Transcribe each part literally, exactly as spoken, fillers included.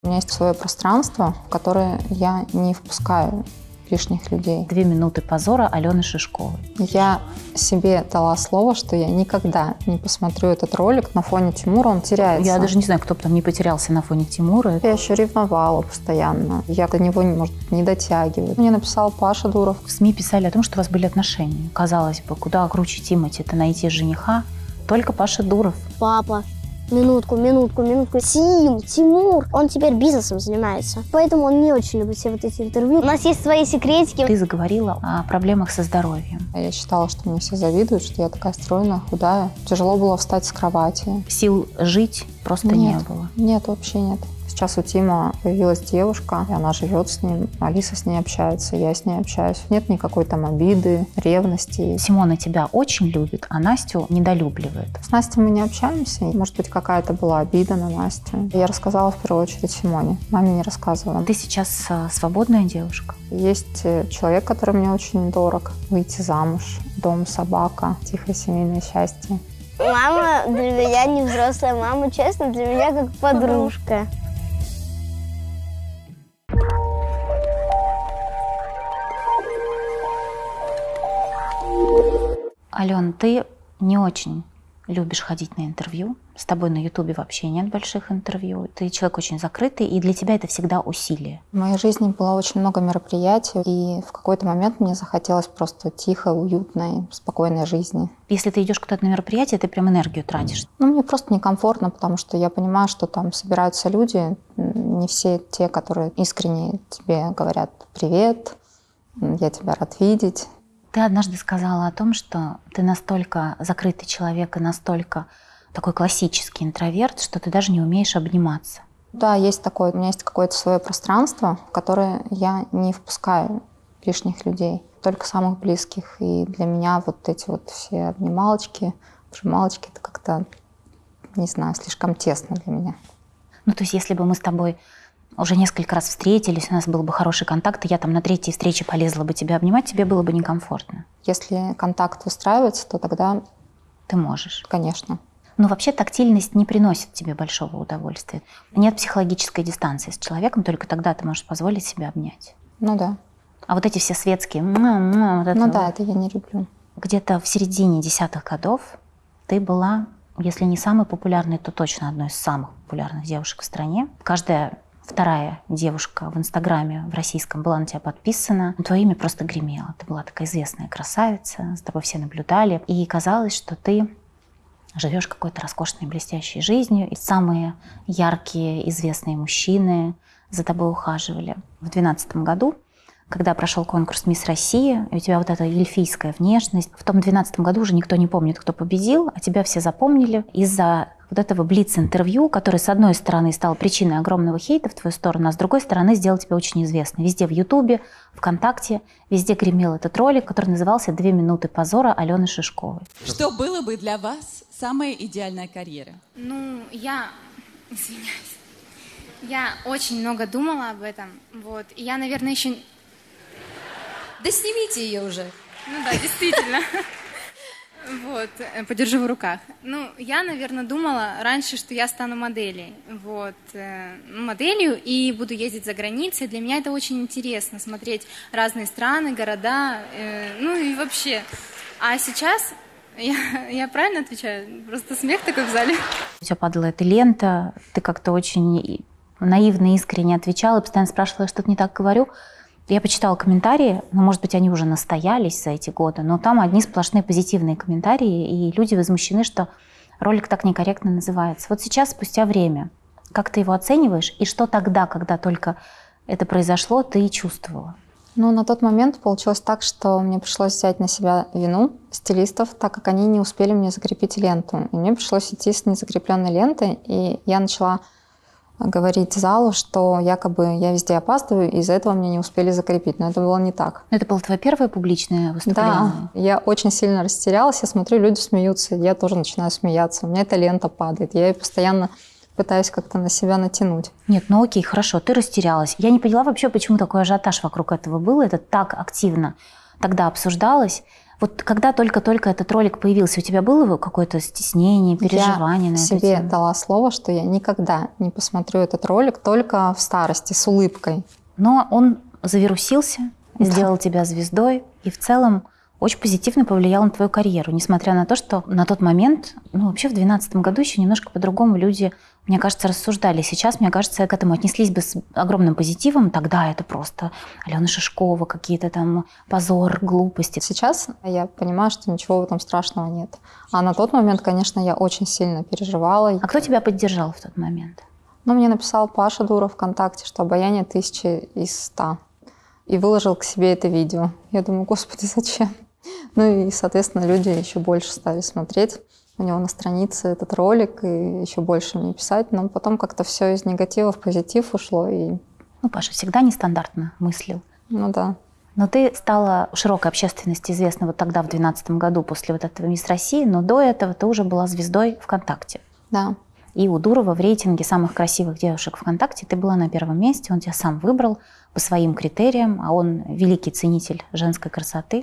У меня есть свое пространство, в которое я не впускаю лишних людей. Две минуты позора Алены Шишковой. Я себе дала слово, что я никогда не посмотрю этот ролик на фоне Тимура, он теряется. Я даже не знаю, кто бы там не потерялся на фоне Тимура. Я еще ревновала постоянно. Я до него, может быть, не дотягиваю. Мне написал Паша Дуров. В СМИ писали о том, что у вас были отношения. Казалось бы, куда круче Тимати-то найти жениха? Только Паша Дуров. Папа. Минутку, минутку, минутку. Тим, Тимур, он теперь бизнесом занимается. Поэтому он не очень любит все вот эти интервью. У нас есть свои секретики. Ты заговорила о проблемах со здоровьем. Я считала, что мне все завидуют, что я такая стройная, худая. Тяжело было встать с кровати. Сил жить просто нет, не было. Нет, вообще нет. Сейчас у Тима появилась девушка, и она живет с ним. Алиса с ней общается, я с ней общаюсь. Нет никакой там обиды, ревности. Симона тебя очень любит, а Настю недолюбливает. С Настей мы не общаемся. Может быть, какая-то была обида на Настю. Я рассказала в первую очередь Симоне. Маме не рассказывала. Ты сейчас свободная девушка? Есть человек, который мне очень дорог. Выйти замуж, дом, собака, тихое семейное счастье. Мама для меня не взрослая мама, честно, для меня как подружка. Ален, ты не очень любишь ходить на интервью. С тобой на Ютубе вообще нет больших интервью. Ты человек очень закрытый, и для тебя это всегда усилие. В моей жизни было очень много мероприятий, и в какой-то момент мне захотелось просто тихой, уютной, спокойной жизни. Если ты идешь куда-то на мероприятие, ты прям энергию тратишь. Ну, мне просто некомфортно, потому что я понимаю, что там собираются люди, не все те, которые искренне тебе говорят «привет», «я тебя рад видеть». Ты однажды сказала о том, что ты настолько закрытый человек и настолько такой классический интроверт, что ты даже не умеешь обниматься. Да, есть такое. У меня есть какое-то свое пространство, в которое я не впускаю лишних людей, только самых близких. И для меня вот эти вот все обнималочки, прижималочки, это как-то, не знаю, слишком тесно для меня. Ну, то есть если бы мы с тобой уже несколько раз встретились, у нас был бы хороший контакт, и я там на третьей встрече полезла бы тебя обнимать, тебе было бы некомфортно. Если контакт выстраивается, то тогда ты можешь. Конечно. Но вообще тактильность не приносит тебе большого удовольствия. Нет психологической дистанции с человеком, только тогда ты можешь позволить себе обнять. Ну да. А вот эти все светские... Вот это ну вот, да, это я не люблю. Где-то в середине десятых годов ты была, если не самой популярной, то точно одной из самых популярных девушек в стране. Каждая вторая девушка в Инстаграме в российском была на тебя подписана. Твое имя просто гремело. Ты была такая известная красавица, с тобой все наблюдали. И казалось, что ты живешь какой-то роскошной, блестящей жизнью. И самые яркие, известные мужчины за тобой ухаживали. В две тысячи двенадцатом году, когда прошел конкурс «Мисс Россия», и у тебя вот эта эльфийская внешность, в том две тысячи двенадцатом году уже никто не помнит, кто победил, а тебя все запомнили из-за вот этого блиц-интервью, который, с одной стороны, стал причиной огромного хейта в твою сторону, а с другой стороны, сделал тебя очень известной. Везде в Ютубе, ВКонтакте, везде гремел этот ролик, который назывался «Две минуты позора» Алены Шишковой. Что было бы для вас самая идеальная карьера? Ну, я... Извиняюсь. Я очень много думала об этом. Вот. И я, наверное, еще... Да снимите ее уже. Ну да, действительно. Вот, подержу в руках. Ну, я, наверное, думала раньше, что я стану моделью. Вот, моделью и буду ездить за границей. Для меня это очень интересно, смотреть разные страны, города, ну и вообще. А сейчас, я, я правильно отвечаю? Просто смех такой в зале. У тебя падала эта лента, ты как-то очень наивно, искренне отвечала, постоянно спрашивала, я что-то не так говорю. Я почитала комментарии, ну, может быть, они уже настоялись за эти годы, но там одни сплошные позитивные комментарии, и люди возмущены, что ролик так некорректно называется. Вот сейчас, спустя время, как ты его оцениваешь, и что тогда, когда только это произошло, ты чувствовала? Ну, на тот момент получилось так, что мне пришлось взять на себя вину стилистов, так как они не успели мне закрепить ленту. И мне пришлось идти с незакрепленной лентой, и я начала говорить залу, что якобы я везде опаздываю, и из-за этого меня не успели закрепить. Но это было не так. Это было твое первое публичное выступление? Да. Я очень сильно растерялась. Я смотрю, люди смеются. Я тоже начинаю смеяться. У меня эта лента падает. Я ее постоянно пытаюсь как-то на себя натянуть. Нет, ну окей, хорошо, ты растерялась. Я не поняла вообще, почему такой ажиотаж вокруг этого был. Это так активно тогда обсуждалось. Вот когда только-только этот ролик появился, у тебя было какое-то стеснение, переживание я на эту себе тему? дала слово, что я никогда не посмотрю этот ролик, только в старости, с улыбкой. Но он завирусился, Да. сделал тебя звездой и в целом очень позитивно повлиял на твою карьеру, несмотря на то, что на тот момент, ну вообще в две тысячи двенадцатом году еще немножко по-другому люди, мне кажется, рассуждали. Сейчас, мне кажется, к этому отнеслись бы с огромным позитивом. Тогда это просто Алена Шишкова, какие-то там позор, глупости. Сейчас я понимаю, что ничего в этом страшного нет. А на тот момент, конечно, я очень сильно переживала. А кто тебя поддержал в тот момент? Ну, мне написал Паша Дуров ВКонтакте, что обаяние тысячи из ста. И выложил к себе это видео. Я думаю, господи, зачем? Ну и, соответственно, люди еще больше стали смотреть. У него на странице этот ролик, и еще больше мне писать. Но потом как-то все из негатива в позитив ушло. И... Ну, Паша всегда нестандартно мыслил. Ну да. Но ты стала широкой общественности известна вот тогда, в две тысячи двенадцатом году, после вот этого «Мисс России», но до этого ты уже была звездой ВКонтакте. Да. И у Дурова в рейтинге самых красивых девушек ВКонтакте ты была на первом месте, он тебя сам выбрал по своим критериям, а он великий ценитель женской красоты.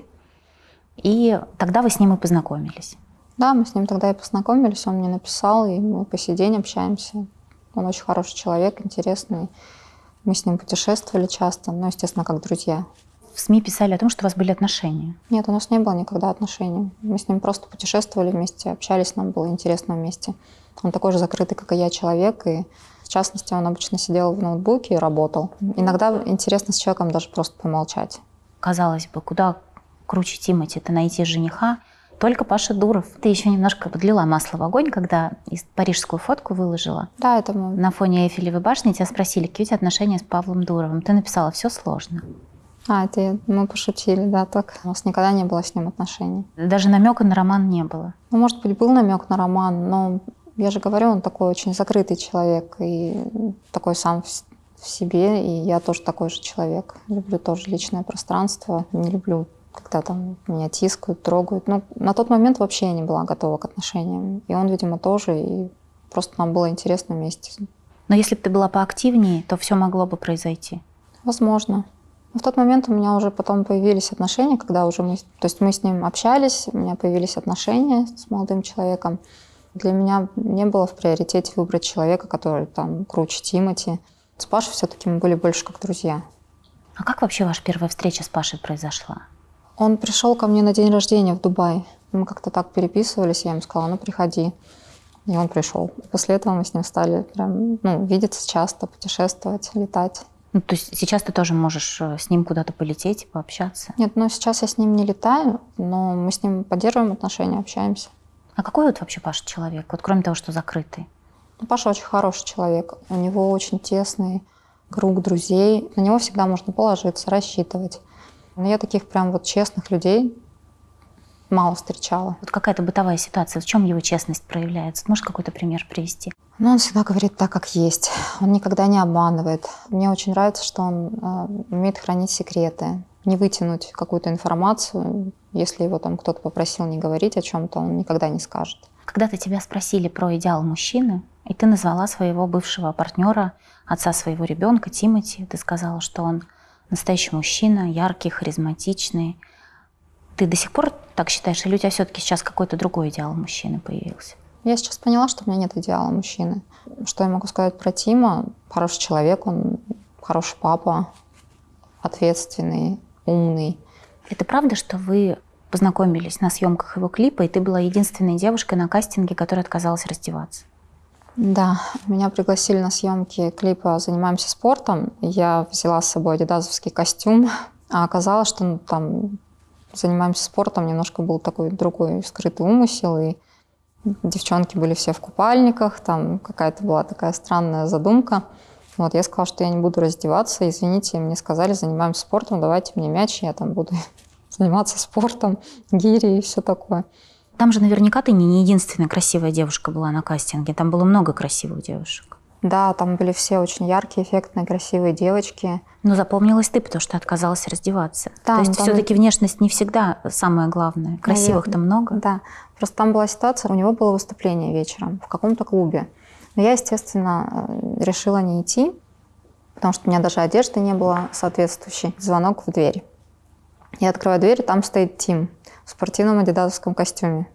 И тогда вы с ним и познакомились. Да, мы с ним тогда и познакомились, он мне написал, и мы по сей день общаемся. Он очень хороший человек, интересный. Мы с ним путешествовали часто, ну, естественно, как друзья. В СМИ писали о том, что у вас были отношения. Нет, у нас не было никогда отношений. Мы с ним просто путешествовали вместе, общались, нам было интересно вместе. Он такой же закрытый, как и я, человек, и в частности, он обычно сидел в ноутбуке и работал. Иногда интересно с человеком даже просто помолчать. Казалось бы, куда круче Тимати, это найти жениха. Только Паша Дуров. Ты еще немножко подлила масло в огонь, когда парижскую фотку выложила. Да, это мы... На фоне Эйфелевой башни тебя спросили, какие у тебя отношения с Павлом Дуровым. Ты написала, все сложно. А, это я- мы пошутили, да, так. У нас никогда не было с ним отношений. Даже намека на роман не было. Ну, может быть, был намек на роман, но я же говорю, он такой очень закрытый человек и такой сам в, с- в себе, и я тоже такой же человек. Люблю тоже личное пространство, не люблю, когда там меня тискают, трогают. Ну, на тот момент вообще я не была готова к отношениям, и он, видимо, тоже, и просто нам было интересно вместе. Но если бы ты была поактивнее, то все могло бы произойти. Возможно. Но в тот момент у меня уже потом появились отношения, когда уже мы, то есть мы с ним общались, у меня появились отношения с молодым человеком. Для меня не было в приоритете выбрать человека, который там круче Тимати. С Пашей все-таки мы были больше как друзья. А как вообще ваша первая встреча с Пашей произошла? Он пришел ко мне на день рождения в Дубай. Мы как-то так переписывались, я ему сказала, ну приходи. И он пришел. После этого мы с ним стали прям, ну, видеться часто, путешествовать, летать. Ну, то есть сейчас ты тоже можешь э, с ним куда-то полететь и пообщаться. Нет, ну сейчас я с ним не летаю, но мы с ним поддерживаем отношения, общаемся. А какой вот вообще Паша человек, вот кроме того, что закрытый? Ну, Паша очень хороший человек. У него очень тесный круг друзей. На него всегда можно положиться, рассчитывать. Но я таких прям вот честных людей мало встречала. Вот какая-то бытовая ситуация, в чем его честность проявляется? Можешь какой-то пример привести? Но он всегда говорит так, как есть. Он никогда не обманывает. Мне очень нравится, что он э, умеет хранить секреты, не вытянуть какую-то информацию. Если его там кто-то попросил не говорить о чем-то, он никогда не скажет. Когда-то тебя спросили про идеал мужчины, и ты назвала своего бывшего партнера, отца своего ребенка, Тимати. Ты сказала, что он настоящий мужчина, яркий, харизматичный. Ты до сих пор так считаешь, или у тебя все-таки сейчас какой-то другой идеал мужчины появился? Я сейчас поняла, что у меня нет идеала мужчины. Что я могу сказать про Тима? Хороший человек, он хороший папа, ответственный, умный. Это правда, что вы познакомились на съемках его клипа, и ты была единственной девушкой на кастинге, которая отказалась раздеваться? Да, меня пригласили на съемки клипа «Занимаемся спортом». Я взяла с собой адидасовский костюм, а оказалось, что ну, там «Занимаемся спортом» немножко был такой другой скрытый умысел, и девчонки были все в купальниках, там какая-то была такая странная задумка. Вот, я сказала, что я не буду раздеваться, извините, мне сказали, занимаемся спортом, давайте мне мяч, я там буду заниматься спортом, гири и все такое. Там же наверняка ты не единственная красивая девушка была на кастинге, там было много красивых девушек. Да, там были все очень яркие, эффектные, красивые девочки. Но запомнилась ты, потому что отказалась раздеваться. Да, То есть там... все-таки внешность не всегда самое главное. Красивых-то много. Да, просто там была ситуация, у него было выступление вечером в каком-то клубе. Но я, естественно, решила не идти, потому что у меня даже одежды не было соответствующей. Звонок в дверь. Я открываю дверь, там стоит Тим в спортивном адидасовском костюме.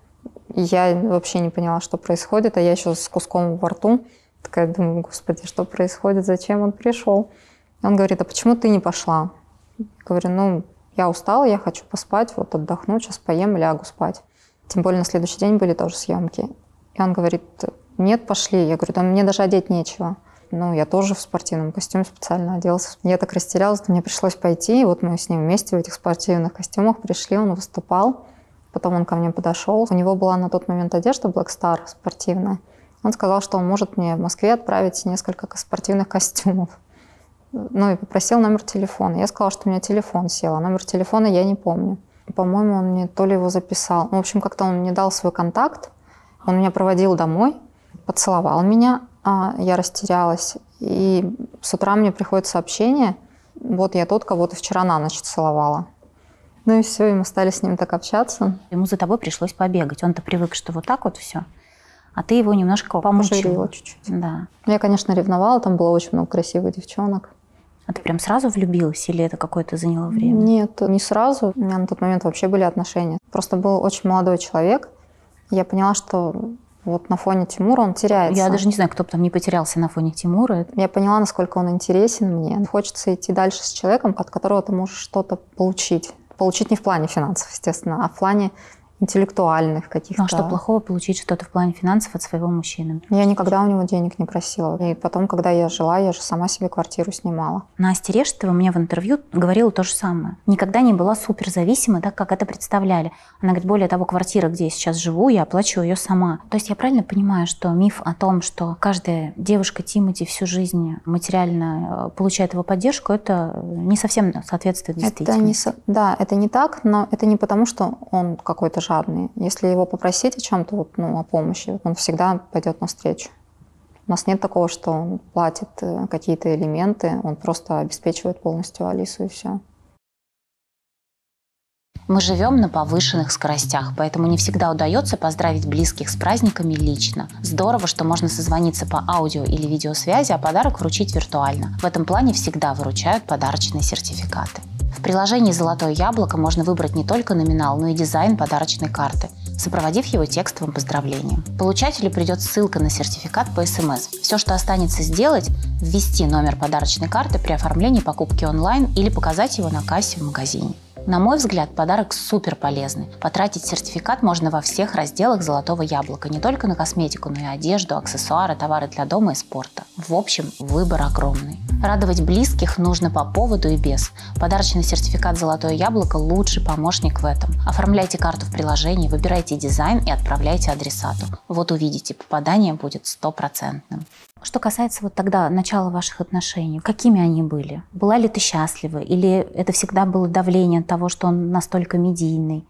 И я вообще не поняла, что происходит, а я еще с куском во рту. Такая думаю, господи, что происходит, зачем он пришел? Он говорит, а почему ты не пошла? Я говорю, ну, я устала, я хочу поспать, вот отдохну, сейчас поем, лягу спать. Тем более на следующий день были тоже съемки. И он говорит, нет, пошли. Я говорю, да мне даже одеть нечего. Ну, я тоже в спортивном костюме специально оделась. Я так растерялась, мне пришлось пойти. И вот мы с ним вместе в этих спортивных костюмах пришли, он выступал. Потом он ко мне подошел. У него была на тот момент одежда Black Star спортивная. Он сказал, что он может мне в Москве отправить несколько спортивных костюмов. Ну и попросил номер телефона. Я сказала, что у меня телефон сел, а номер телефона я не помню. По-моему, он мне то ли его записал. Ну, в общем, как-то он мне дал свой контакт. Он меня проводил домой, поцеловал меня. А я растерялась. И с утра мне приходит сообщение. Вот я тот, кого ты вчера на ночь целовала. Ну и все, и мы стали с ним так общаться. Ему за тобой пришлось побегать. Он-то привык, что вот так вот все. А ты его немножко помучила. чуть-чуть. Да. Я, конечно, ревновала. Там было очень много красивых девчонок. А ты прям сразу влюбилась или это какое-то заняло время? Нет, не сразу. У меня на тот момент вообще были отношения. Просто был очень молодой человек. Я поняла, что вот на фоне Тимура он теряется. Я даже не знаю, кто бы там не потерялся на фоне Тимура. Я поняла, насколько он интересен мне. Хочется идти дальше с человеком, от которого ты можешь что-то получить. Получить не в плане финансов, естественно, а в плане интеллектуальных каких-то. Ну, а что плохого получить что-то в плане финансов от своего мужчины? Я никогда у него денег не просила. И потом, когда я жила, я же сама себе квартиру снимала. Настя Решетова мне в интервью говорила то же самое. Никогда не была суперзависимой, так как это представляли. Она говорит, более того, квартира, где я сейчас живу, я оплачиваю ее сама. То есть я правильно понимаю, что миф о том, что каждая девушка Тимати всю жизнь материально получает его поддержку, это не совсем соответствует действительности. Это не со... Да, это не так, но это не потому, что он какой-то жадный. Если его попросить о чем-то, вот, ну, о помощи, он всегда пойдет навстречу. У нас нет такого, что он платит какие-то элементы, он просто обеспечивает полностью Алису и все. Мы живем на повышенных скоростях, поэтому не всегда удается поздравить близких с праздниками лично. Здорово, что можно созвониться по аудио или видеосвязи, а подарок вручить виртуально. В этом плане всегда выручают подарочные сертификаты. В приложении «Золотое яблоко» можно выбрать не только номинал, но и дизайн подарочной карты, сопроводив его текстовым поздравлением. Получателю придет ссылка на сертификат по эс эм эс. Все, что останется сделать – ввести номер подарочной карты при оформлении покупки онлайн или показать его на кассе в магазине. На мой взгляд, подарок супер полезный. Потратить сертификат можно во всех разделах «Золотого яблока», не только на косметику, но и одежду, аксессуары, товары для дома и спорта. В общем, выбор огромный. Радовать близких нужно по поводу и без. Подарочный сертификат «Золотое яблоко» – лучший помощник в этом. Оформляйте карту в приложении, выбирайте дизайн и отправляйте адресату. Вот увидите, попадание будет стопроцентным. Что касается вот тогда начала ваших отношений, какими они были? Была ли ты счастлива? Или это всегда было давление от того, что он настолько медийный?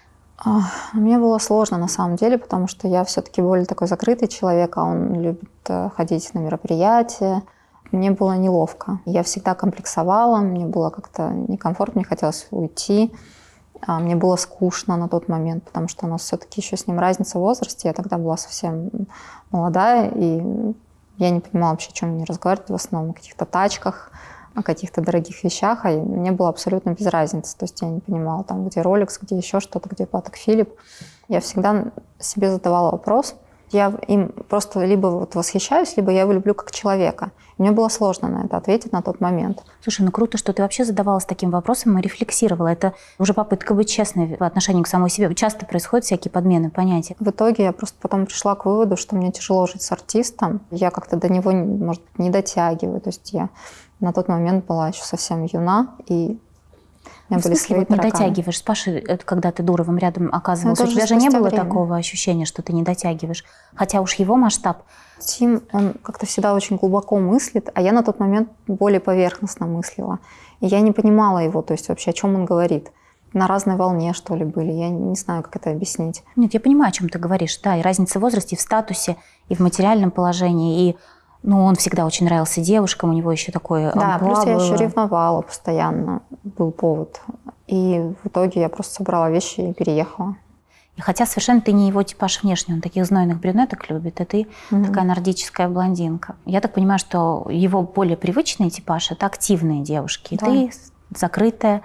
Мне было сложно на самом деле, потому что я все-таки более такой закрытый человек, а он любит ходить на мероприятия. Мне было неловко. Я всегда комплексовала, мне было как-то некомфортно, мне хотелось уйти. Мне было скучно на тот момент, потому что у нас все-таки еще с ним разница в возрасте. Я тогда была совсем молодая, и я не понимала вообще, о чем они разговаривают, в основном о каких-то тачках, о каких-то дорогих вещах, а мне было абсолютно без разницы. То есть я не понимала, там, где Rolex, где еще что-то, где Патек Филипп. Я всегда себе задавала вопрос. Я им просто либо вот восхищаюсь, либо я его люблю как человека. И мне было сложно на это ответить на тот момент. Слушай, ну круто, что ты вообще задавалась таким вопросом и рефлексировала. Это уже попытка быть честной в отношении к самой себе. Часто происходят всякие подмены понятий. В итоге я просто потом пришла к выводу, что мне тяжело жить с артистом. Я как-то до него, может быть, не дотягиваю. То есть я на тот момент была еще совсем юна, и у меня в были смысле, свои вот не тараканы. дотягиваешь? С Пашей, это когда ты Дуровым рядом оказывался, у тебя же не было время. Такого ощущения, что ты не дотягиваешь? Хотя уж его масштаб. Тим, он как-то всегда очень глубоко мыслит, а я на тот момент более поверхностно мыслила. И я не понимала его, то есть вообще о чем он говорит. На разной волне, что ли, были. Я не знаю, как это объяснить. Нет, я понимаю, о чем ты говоришь. Да, и разница в возрасте, и в статусе, и в материальном положении, и ну, он всегда очень нравился девушкам, у него еще такое Да, плюс я было. еще ревновала постоянно, был повод. И в итоге я просто собрала вещи и переехала. И хотя совершенно ты не его типаж внешний, он таких знойных брюнеток любит, а ты Mm-hmm. такая нордическая блондинка. Я так понимаю, что его более привычный типаж – это активные девушки. И Да. ты закрытая,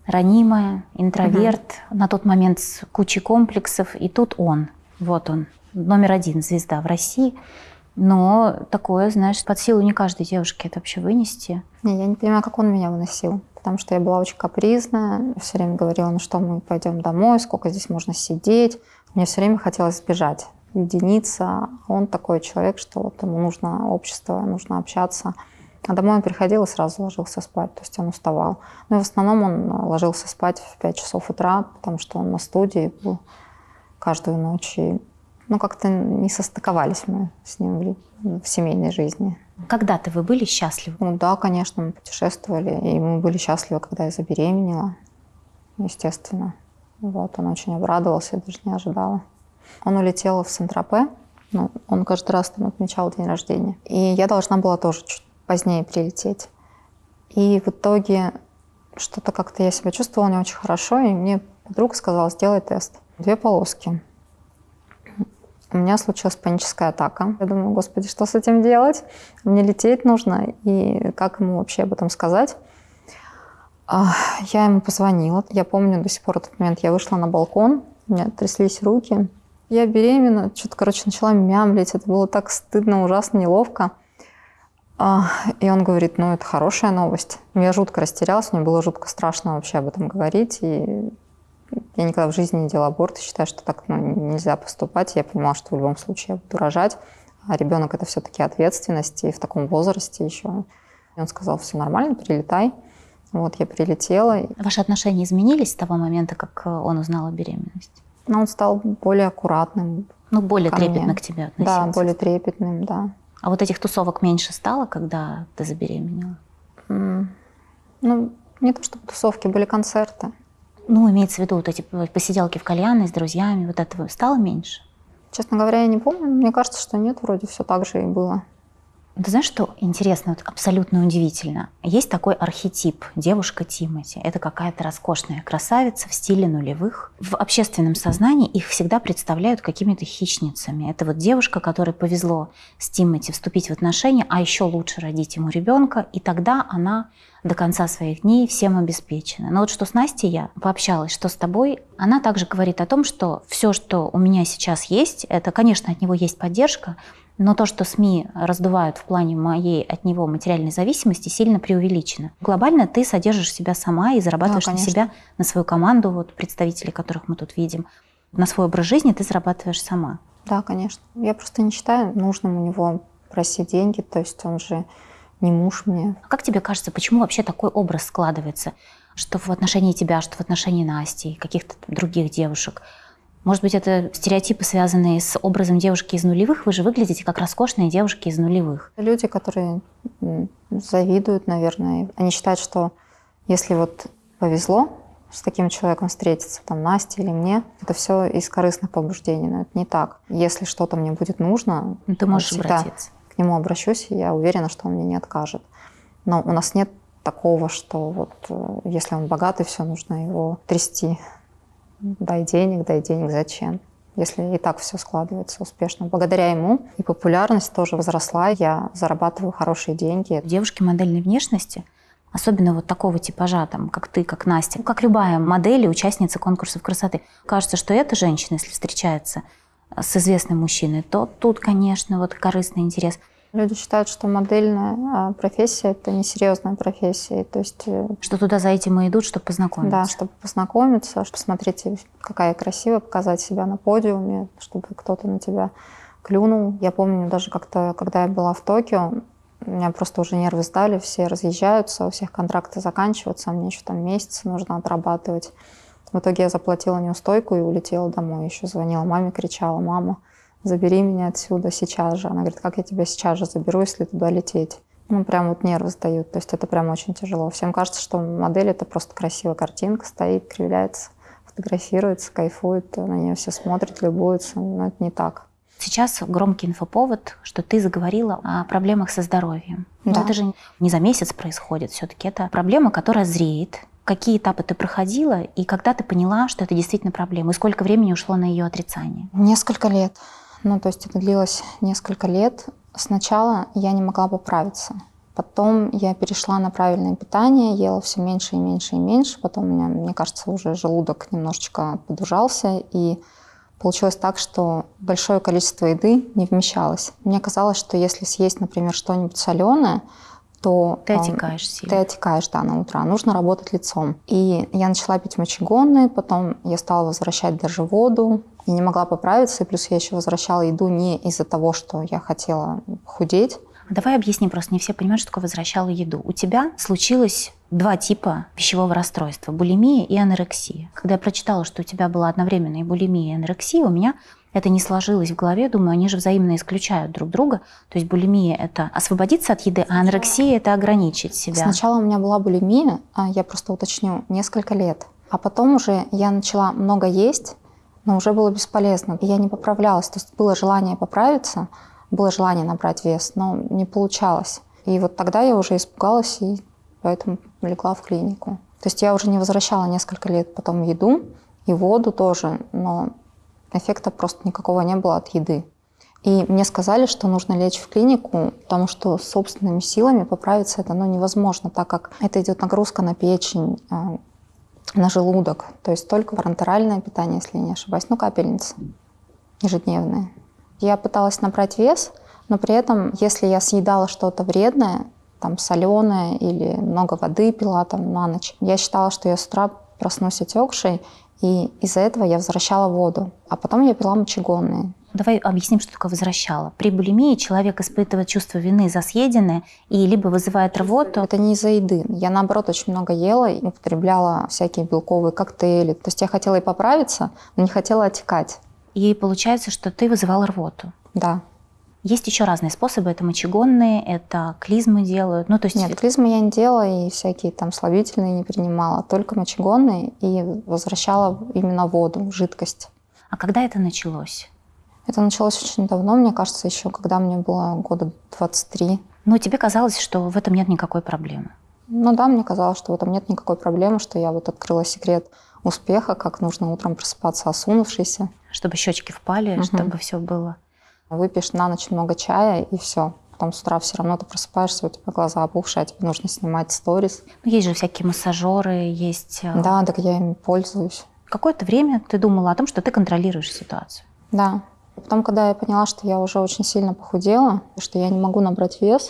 ранимая, интроверт, угу. на тот момент с кучей комплексов, и тут он, вот он, номер один звезда в России. Но такое, знаешь, под силу не каждой девушке это вообще вынести. Не, я не понимаю, как он меня выносил, потому что я была очень капризная, все время говорила, ну что, мы пойдем домой, сколько здесь можно сидеть. Мне все время хотелось сбежать, уединиться. Он такой человек, что вот ему нужно общество, нужно общаться. А домой он приходил и сразу ложился спать, то есть он уставал. Ну и в основном он ложился спать в пять часов утра, потому что он на студии был каждую ночь. И, ну, как-то не состыковались мы с ним в, в семейной жизни. Когда-то вы были счастливы? Ну да, конечно, мы путешествовали, и мы были счастливы, когда я забеременела, естественно. Вот, он очень обрадовался, я даже не ожидала. Он улетел в Сент-Тропе, ну, он каждый раз там отмечал день рождения. И я должна была тоже чуть позднее прилететь. И в итоге что-то как-то я себя чувствовала не очень хорошо, и мне подруга сказала, сделай тест. Две полоски. У меня случилась паническая атака. Я думаю, господи, что с этим делать? Мне лететь нужно, и как ему вообще об этом сказать? Я ему позвонила. Я помню до сих пор этот момент. Я вышла на балкон, у меня тряслись руки. Я беременна, что-то, короче, начала мямлить. Это было так стыдно, ужасно, неловко. И он говорит, ну, это хорошая новость. Я жутко растерялась, мне было жутко страшно вообще об этом говорить. И я никогда в жизни не делала аборт, и считаю, что так ну, нельзя поступать. Я понимала, что в любом случае я буду рожать. А ребенок — это все-таки ответственность, и в таком возрасте еще. И он сказал, все нормально, прилетай. Вот, я прилетела. Ваши отношения изменились с того момента, как он узнал о беременности? Но он стал более аккуратным. Ну, более трепетно мне. к тебе относился? Да, более трепетным, да. А вот этих тусовок меньше стало, когда ты забеременела? Mm. Ну, не то чтобы тусовки, были концерты. Ну, имеется в виду вот эти посиделки в кальянной с друзьями, вот этого стало меньше? Честно говоря, я не помню. Мне кажется, что нет, вроде все так же и было. Ты знаешь, что интересно, вот абсолютно удивительно? Есть такой архетип девушка Тимати. Это какая-то роскошная красавица в стиле нулевых. В общественном сознании их всегда представляют какими-то хищницами. Это вот девушка, которой повезло с Тимати вступить в отношения, а еще лучше родить ему ребенка, и тогда она до конца своих дней всем обеспечена. Но вот что с Настей я пообщалась, что с тобой, она также говорит о том, что все, что у меня сейчас есть, это, конечно, от него есть поддержка, но то, что СМИ раздувают в плане моей от него материальной зависимости, сильно преувеличено. Глобально ты содержишь себя сама и зарабатываешь да, на себя, на свою команду, вот представителей, которых мы тут видим. На свой образ жизни ты зарабатываешь сама. Да, конечно. Я просто не считаю нужным у него просить деньги, то есть он же не муж мне. А как тебе кажется, почему вообще такой образ складывается, что в отношении тебя, что в отношении Насти и каких-то других девушек? Может быть, это стереотипы, связанные с образом девушки из нулевых? Вы же выглядите как роскошные девушки из нулевых. Люди, которые завидуют, наверное. Они считают, что если вот повезло с таким человеком встретиться, там, Насте или мне, это все из корыстных побуждений. Но это не так. Если что-то мне будет нужно, ну, ты можешь обратиться. К нему обращусь, и я уверена, что он мне не откажет. Но у нас нет такого, что вот если он богатый, все нужно его трясти. Дай денег, дай денег, зачем? Если и так все складывается успешно. Благодаря ему и популярность тоже возросла, я зарабатываю хорошие деньги. Девушки модельной внешности, особенно вот такого типажа, там, как ты, как Настя, как любая модель и участница конкурсов красоты, кажется, что эта женщина, если встречается с известным мужчиной, то тут, конечно, вот корыстный интерес. Люди считают, что модельная профессия – это несерьезная профессия. То есть, что туда за этим и идут, чтобы познакомиться. Да, чтобы познакомиться, чтобы посмотреть, какая я красивая, показать себя на подиуме, чтобы кто-то на тебя клюнул. Я помню даже как-то, когда я была в Токио, у меня просто уже нервы сдали, все разъезжаются, у всех контракты заканчиваются, а мне еще там месяц нужно отрабатывать. В итоге я заплатила неустойку и улетела домой. Еще звонила маме, кричала: «Мама, забери меня отсюда сейчас же». Она говорит: «Как я тебя сейчас же заберу, если туда лететь?» Ну, прям вот нервы сдают. То есть это прям очень тяжело. Всем кажется, что модель — это просто красивая картинка, стоит, кривляется, фотографируется, кайфует, на нее все смотрят, любуются. Но это не так. Сейчас громкий инфоповод, что ты заговорила о проблемах со здоровьем. Да. Но это же не за месяц происходит. Все-таки это проблема, которая зреет. Какие этапы ты проходила, и когда ты поняла, что это действительно проблема? И сколько времени ушло на ее отрицание? Несколько лет. Ну, то есть это длилось несколько лет. Сначала я не могла поправиться. Потом я перешла на правильное питание, ела все меньше и меньше и меньше. Потом у меня, мне кажется, уже желудок немножечко подужался. И получилось так, что большое количество еды не вмещалось. Мне казалось, что если съесть, например, что-нибудь соленое, то ты отекаешь сильно. Ты отекаешь, да, на утро. Нужно работать лицом. И я начала пить мочегонные, потом я стала возвращать даже воду. И не могла поправиться. И плюс я еще возвращала еду не из-за того, что я хотела худеть. Давай объясним, просто не все понимают, что такое возвращала еду. У тебя случилось два типа пищевого расстройства – булимия и анорексия. Когда я прочитала, что у тебя была одновременно и булимия, и анорексия, у меня это не сложилось в голове. Думаю, они же взаимно исключают друг друга. То есть булимия – это освободиться от еды, а анорексия – это ограничить себя. Сначала у меня была булимия, я просто уточню, несколько лет. А потом уже я начала много есть, но уже было бесполезно. Я не поправлялась. То есть было желание поправиться, было желание набрать вес, но не получалось. И вот тогда я уже испугалась и поэтому легла в клинику. То есть я уже не возвращала несколько лет потом еду и воду тоже, но эффекта просто никакого не было от еды. И мне сказали, что нужно лечь в клинику, потому что собственными силами поправиться это ну, невозможно, так как это идет нагрузка на печень, на желудок. То есть только парентеральное питание, если я не ошибаюсь, ну капельницы ежедневные. Я пыталась набрать вес, но при этом, если я съедала что-то вредное, там соленое или много воды пила там на ночь, я считала, что я с утра проснусь отекшей, и из-за этого я возвращала воду. А потом я пила мочегонные. Давай объясним, что такое возвращала. При булимии человек испытывает чувство вины за съеденное и либо вызывает рвоту. Это не из-за еды. Я, наоборот, очень много ела и употребляла всякие белковые коктейли. То есть я хотела и поправиться, но не хотела отекать. И получается, что ты вызывала рвоту. Да. Есть еще разные способы. Это мочегонные, это клизмы делают. Ну, то есть... Нет, клизмы я не делала и всякие там слабительные не принимала. Только мочегонные и возвращала именно воду, жидкость. А когда это началось? Это началось очень давно, мне кажется, еще когда мне было года двадцать три. Ну, тебе казалось, что в этом нет никакой проблемы? Ну да, мне казалось, что в этом нет никакой проблемы, что я вот открыла секрет успеха, как нужно утром просыпаться осунувшейся. Чтобы щечки впали, угу. Чтобы все было. Выпьешь на ночь много чая, и все. Потом с утра все равно ты просыпаешься, у тебя глаза опухшие, а тебе нужно снимать сторис. Ну, есть же всякие массажеры, есть... Да, так я ими пользуюсь. Какое-то время ты думала о том, что ты контролируешь ситуацию. Да. Потом, когда я поняла, что я уже очень сильно похудела, что я не могу набрать вес,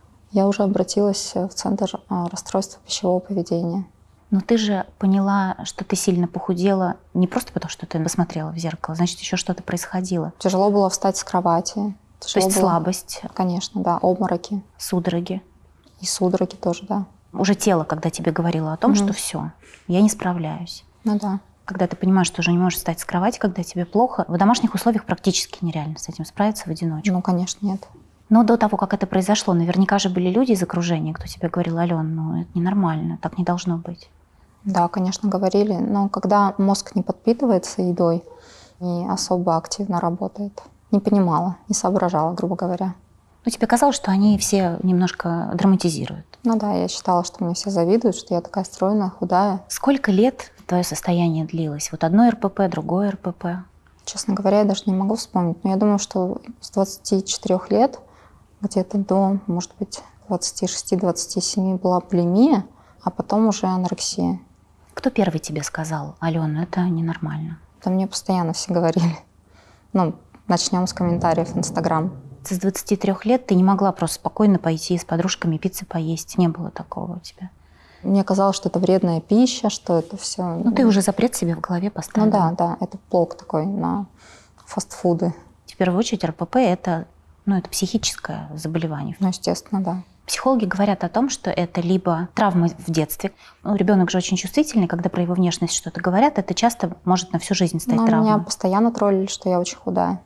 я уже обратилась в Центр расстройства пищевого поведения. Но ты же поняла, что ты сильно похудела не просто потому, что ты посмотрела в зеркало, значит, еще что-то происходило. Тяжело было встать с кровати. То есть было... слабость? Конечно, да, обмороки. Судороги? И судороги тоже, да. Уже тело, когда тебе говорило о том, угу. Что все, я не справляюсь. Ну да. Когда ты понимаешь, что уже не можешь встать с кровати, когда тебе плохо, в домашних условиях практически нереально с этим справиться в одиночку. Ну, конечно, нет. Но до того, как это произошло, наверняка же были люди из окружения, кто тебе говорил: Алён, ну это ненормально, так не должно быть. Да, конечно, говорили. Но когда мозг не подпитывается едой, не особо активно работает. Не понимала, не соображала, грубо говоря. Ну, тебе казалось, что они все немножко драматизируют? Ну да, я считала, что мне все завидуют, что я такая стройная, худая. Сколько лет твое состояние длилось? Вот одно эр пэ пэ, другое эр пэ пэ? Честно говоря, я даже не могу вспомнить. Но я думаю, что с двадцати четырёх лет где-то до, может быть, двадцати шести — двадцати семи была булимия, а потом уже анорексия. Кто первый тебе сказал: Алёна, это ненормально? Да мне постоянно все говорили. Ну, начнем с комментариев в Инстаграм. С двадцати трёх лет ты не могла просто спокойно пойти с подружками пиццы поесть? Не было такого у тебя? Мне казалось, что это вредная пища, что это все. Ну, ты уже запрет себе в голове поставила. Ну да, да, это блок такой на фастфуды. В первую очередь эр пэ пэ это, ну, это психическое заболевание. Ну, естественно, да. Психологи говорят о том, что это либо травма в детстве. Ну, ребенок же очень чувствительный, когда про его внешность что-то говорят, это часто может на всю жизнь стать Но травмой. Меня постоянно троллили, что я очень худая.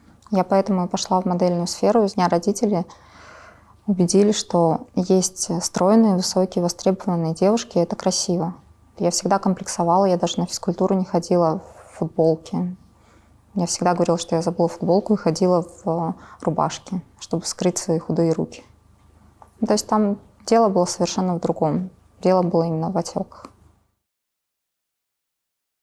Я поэтому и пошла в модельную сферу. Меня родители убедили, что есть стройные, высокие, востребованные девушки, и это красиво. Я всегда комплексовала, я даже на физкультуру не ходила в футболке. Я всегда говорила, что я забыла футболку и ходила в рубашке, чтобы скрыть свои худые руки. То есть там дело было совершенно в другом. Дело было именно в отеках.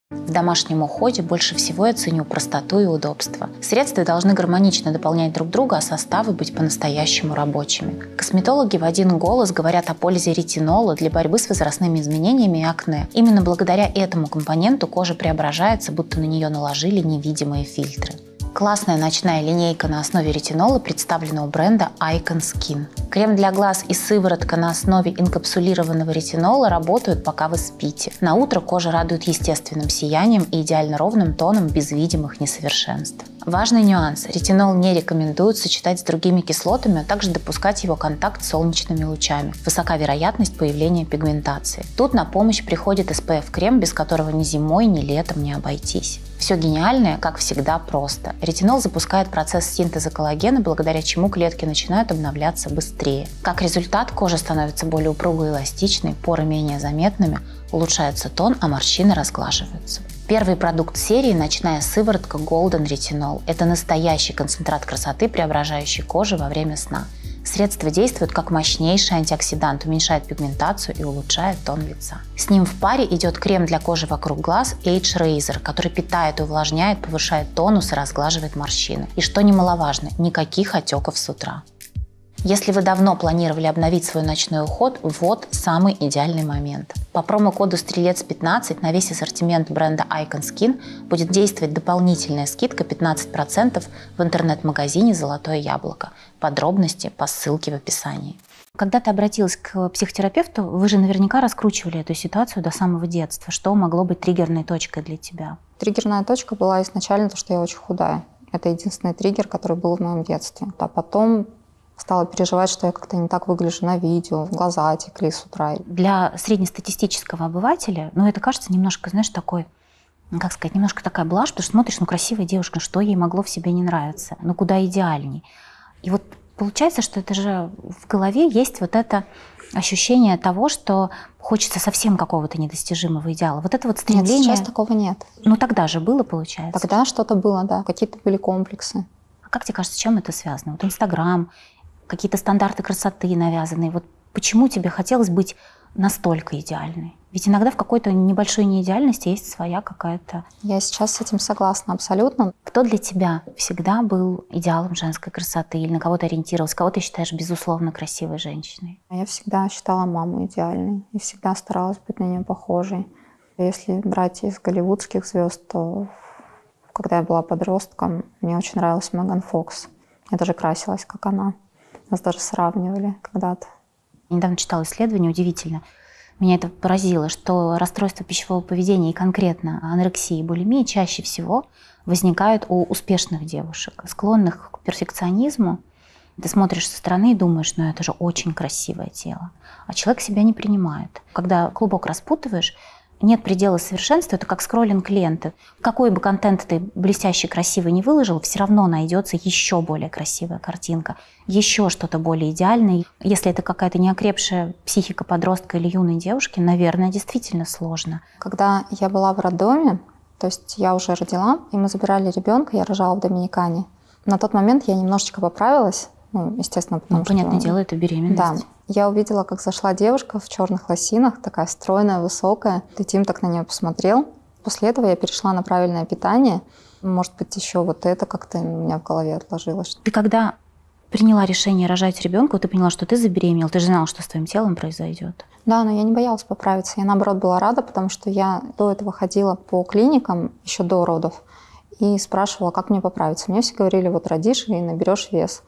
В домашнем уходе больше всего я ценю простоту и удобство. Средства должны гармонично дополнять друг друга, а составы быть по-настоящему рабочими. Косметологи в один голос говорят о пользе ретинола для борьбы с возрастными изменениями и акне. Именно благодаря этому компоненту кожа преображается, будто на нее наложили невидимые фильтры. Классная ночная линейка на основе ретинола представлена у бренда Icon Skin. Крем для глаз и сыворотка на основе инкапсулированного ретинола работают, пока вы спите. На утро кожа радует естественным сиянием и идеально ровным тоном без видимых несовершенств. Важный нюанс. Ретинол не рекомендуют сочетать с другими кислотами, а также допускать его контакт с солнечными лучами. Высока вероятность появления пигментации. Тут на помощь приходит эс пэ эф-крем, без которого ни зимой, ни летом не обойтись. Все гениальное, как всегда, просто. Ретинол запускает процесс синтеза коллагена, благодаря чему клетки начинают обновляться быстрее. Как результат, кожа становится более упругой и эластичной, поры менее заметными, улучшается тон, а морщины разглаживаются. Первый продукт серии – ночная сыворотка Golden Retinol. Это настоящий концентрат красоты, преображающий кожу во время сна. Средство действует как мощнейший антиоксидант, уменьшает пигментацию и улучшает тон лица. С ним в паре идет крем для кожи вокруг глаз Age Razor, который питает и увлажняет, повышает тонус и разглаживает морщины. И что немаловажно, никаких отеков с утра. Если вы давно планировали обновить свой ночной уход, вот самый идеальный момент. По промокоду стрелец пятнадцать на весь ассортимент бренда Icon Skin будет действовать дополнительная скидка пятнадцать процентов в интернет-магазине «Золотое яблоко». Подробности по ссылке в описании. Когда ты обратилась к психотерапевту, вы же наверняка раскручивали эту ситуацию до самого детства. Что могло быть триггерной точкой для тебя? Триггерная точка была изначально то, что я очень худая. Это единственный триггер, который был в моем детстве. А потом стала переживать, что я как-то не так выгляжу на видео, глаза текли с утра. Для среднестатистического обывателя, ну, это кажется немножко, знаешь, такой, как сказать, немножко такая блажь, потому что смотришь, ну, красивая девушка, что ей могло в себе не нравиться, ну, куда идеальней. И вот получается, что это же в голове есть вот это ощущение того, что хочется совсем какого-то недостижимого идеала. Вот это вот стремление... Нет, сейчас такого нет. Ну, тогда же было, получается. Тогда что-то было, да, какие-то были комплексы. А как тебе кажется, с чем это связано? Вот Инстаграм, какие-то стандарты красоты навязанные. Вот почему тебе хотелось быть настолько идеальной? Ведь иногда в какой-то небольшой неидеальности есть своя какая-то... Я сейчас с этим согласна абсолютно. Кто для тебя всегда был идеалом женской красоты? Или на кого ты ориентировалась? Кого ты считаешь безусловно красивой женщиной? Я всегда считала маму идеальной. И всегда старалась быть на нее похожей. Если брать из голливудских звезд, то когда я была подростком, мне очень нравилась Меган Фокс. Я даже красилась, как она. Нас даже сравнивали когда-то. Недавно читала исследование, удивительно. Меня это поразило, что расстройства пищевого поведения и конкретно анорексия и булимия чаще всего возникают у успешных девушек, склонных к перфекционизму. Ты смотришь со стороны и думаешь, ну это же очень красивое тело. А человек себя не принимает. Когда клубок распутываешь, нет предела совершенства, это как скроллинг ленты. Какой бы контент ты блестящий, красивый не выложил, все равно найдется еще более красивая картинка, еще что-то более идеальное. Если это какая-то неокрепшая психика подростка или юной девушки, наверное, действительно сложно. Когда я была в роддоме, то есть я уже родила, и мы забирали ребенка, я рожала в Доминикане. На тот момент я немножечко поправилась, ну, естественно, потому ну, что... понятное дело, это беременность. Да. Я увидела, как зашла девушка в черных лосинах, такая стройная, высокая. И Тим так на нее посмотрел. После этого я перешла на правильное питание. Может быть, еще вот это как-то у меня в голове отложилось. Ты когда приняла решение рожать ребенка, ты поняла, что ты забеременела, ты же знала, что с твоим телом произойдет. Да, но я не боялась поправиться. Я, наоборот, была рада, потому что я до этого ходила по клиникам, еще до родов, и спрашивала, как мне поправиться. Мне все говорили, вот родишь и наберешь вес.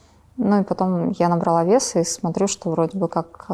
Ну и потом я набрала вес и смотрю, что вроде бы как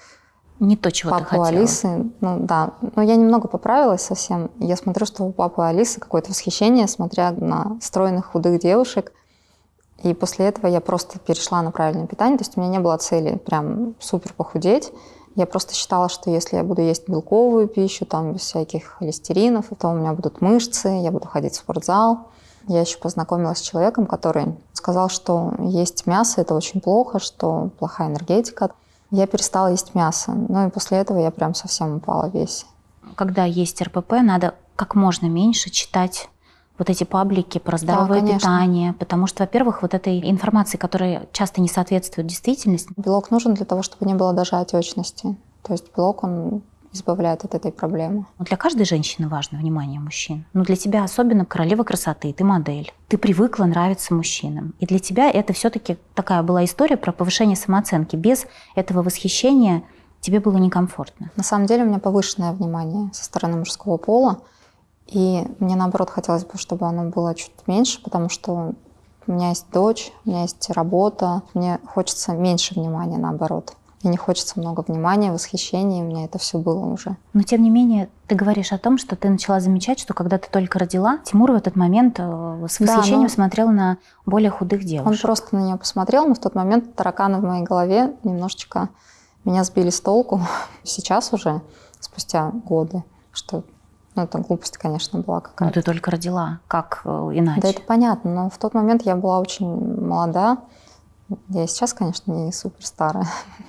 не то, чего ты хотела. Папы Алисы. Ну да, но я немного поправилась совсем. Я смотрю, что у папы Алисы какое-то восхищение, смотря на стройных худых девушек. И после этого я просто перешла на правильное питание. То есть у меня не было цели прям супер похудеть. Я просто считала, что если я буду есть белковую пищу, там без всяких холестеринов, то у меня будут мышцы, я буду ходить в спортзал. Я еще познакомилась с человеком, который сказал, что есть мясо – это очень плохо, что плохая энергетика. Я перестала есть мясо. Ну и после этого я прям совсем упала в весе. Когда есть эр пэ пэ, надо как можно меньше читать вот эти паблики про здоровое да, питание. Потому что, во-первых, вот этой информации, которая часто не соответствует действительности. Белок нужен для того, чтобы не было даже отечности. То есть белок, он избавляет от этой проблемы. Для каждой женщины важно внимание мужчин. Но для тебя особенно королева красоты, ты модель. Ты привыкла нравиться мужчинам. И для тебя это все-таки такая была история про повышение самооценки. Без этого восхищения тебе было некомфортно. На самом деле у меня повышенное внимание со стороны мужского пола. И мне, наоборот, хотелось бы, чтобы оно было чуть меньше, потому что у меня есть дочь, у меня есть работа. Мне хочется меньше внимания, наоборот. И не хочется много внимания, восхищения, у меня это все было уже. Но тем не менее, ты говоришь о том, что ты начала замечать, что когда ты только родила, Тимур в этот момент с восхищением да, но... смотрел на более худых девушек. Он просто на нее посмотрел, но в тот момент тараканы в моей голове немножечко меня сбили с толку. Сейчас уже, спустя годы, что... Ну, это глупость, конечно, была какая-то. Но ты только родила, как иначе? Да, это понятно, но в тот момент я была очень молода. Я и сейчас, конечно, не супер старая.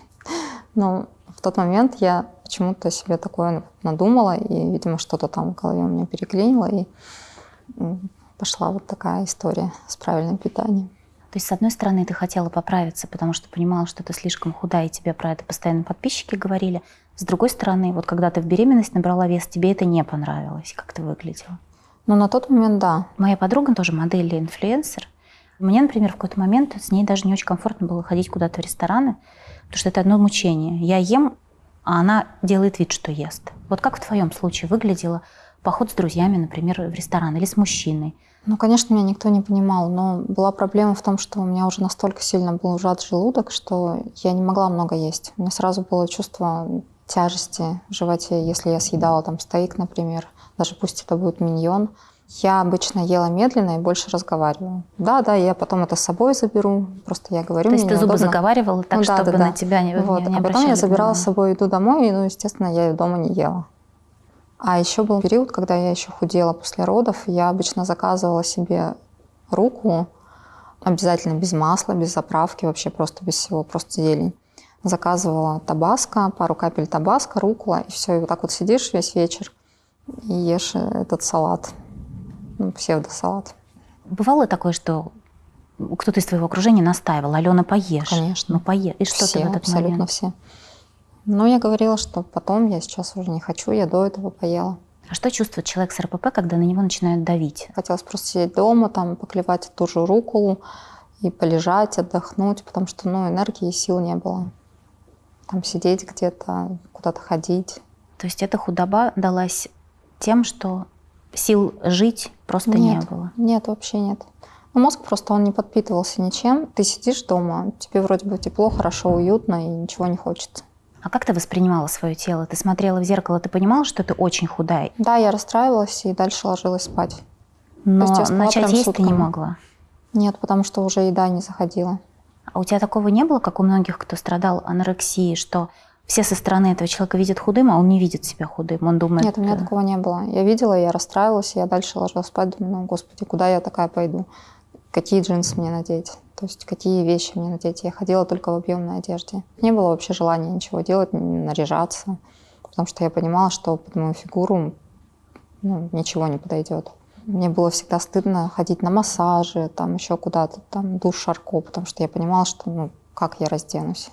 Но в тот момент я почему-то себе такое надумала, и, видимо, что-то там в голове у меня переклинило, и пошла вот такая история с правильным питанием. То есть, с одной стороны, ты хотела поправиться, потому что понимала, что ты слишком худая, и тебе про это постоянно подписчики говорили. С другой стороны, вот когда ты в беременность набрала вес, тебе это не понравилось, как ты выглядела? Ну, на тот момент, да. Моя подруга тоже модель и инфлюенсер. Мне, например, в какой-то момент с ней даже не очень комфортно было ходить куда-то в рестораны, потому что это одно мучение. Я ем, а она делает вид, что ест. Вот как в твоем случае выглядело поход с друзьями, например, в ресторан или с мужчиной? Ну, конечно, меня никто не понимал, но была проблема в том, что у меня уже настолько сильно был ужат желудок, что я не могла много есть. У меня сразу было чувство тяжести в животе, если я съедала там стейк, например, даже пусть это будет миньон. Я обычно ела медленно и больше разговаривала. Да, да, я потом это с собой заберу, просто я говорю, То есть мне ты зубы неудобно. заговаривала так, ну, да, чтобы да, на да. тебя не, вот. не, не А потом я забирала внимания. с собой еду домой, и, ну, естественно, я ее дома не ела. А еще был период, когда я еще худела после родов, я обычно заказывала себе руку, обязательно без масла, без заправки, вообще просто без всего, просто зелень. Заказывала табаско, пару капель табаско, рукола, и все, и вот так вот сидишь весь вечер и ешь этот салат, ну, псевдосалат. Бывало такое, что кто-то из твоего окружения настаивал: Алена, поешь. Конечно. Ну, поешь. И что все, ты в этот абсолютно момент? все. Но я говорила, что потом, я сейчас уже не хочу, я до этого поела. А что чувствует человек с эр пэ пэ, когда на него начинают давить? Хотелось просто сидеть дома, там, поклевать ту же руколу и полежать, отдохнуть, потому что, ну, энергии и сил не было. Там сидеть где-то, куда-то ходить. То есть эта худоба далась тем, что сил жить просто нет, не было? Нет, вообще нет. Ну, мозг просто, он не подпитывался ничем. Ты сидишь дома, тебе вроде бы тепло, хорошо, уютно, и ничего не хочется. А как ты воспринимала свое тело? Ты смотрела в зеркало, ты понимала, что ты очень худая? Да, я расстраивалась и дальше ложилась спать. Но То есть я спала начать прям есть сутками. ты не могла? Нет, потому что уже еда не заходила. А у тебя такого не было, как у многих, кто страдал анорексией, что все со стороны этого человека видят худым, а он не видит себя худым? Он думает... Нет, у меня такого не было. Я видела, я расстраивалась, и я дальше ложилась спать, думаю, ну, господи, куда я такая пойду? Какие джинсы мне надеть? То есть какие вещи мне надеть? Я ходила только в объемной одежде. Не было вообще желания ничего делать, наряжаться, потому что я понимала, что под мою фигуру, ну, ничего не подойдет. Мне было всегда стыдно ходить на массажи, там еще куда-то, там душ Шарко, потому что я понимала, что, ну, как я разденусь.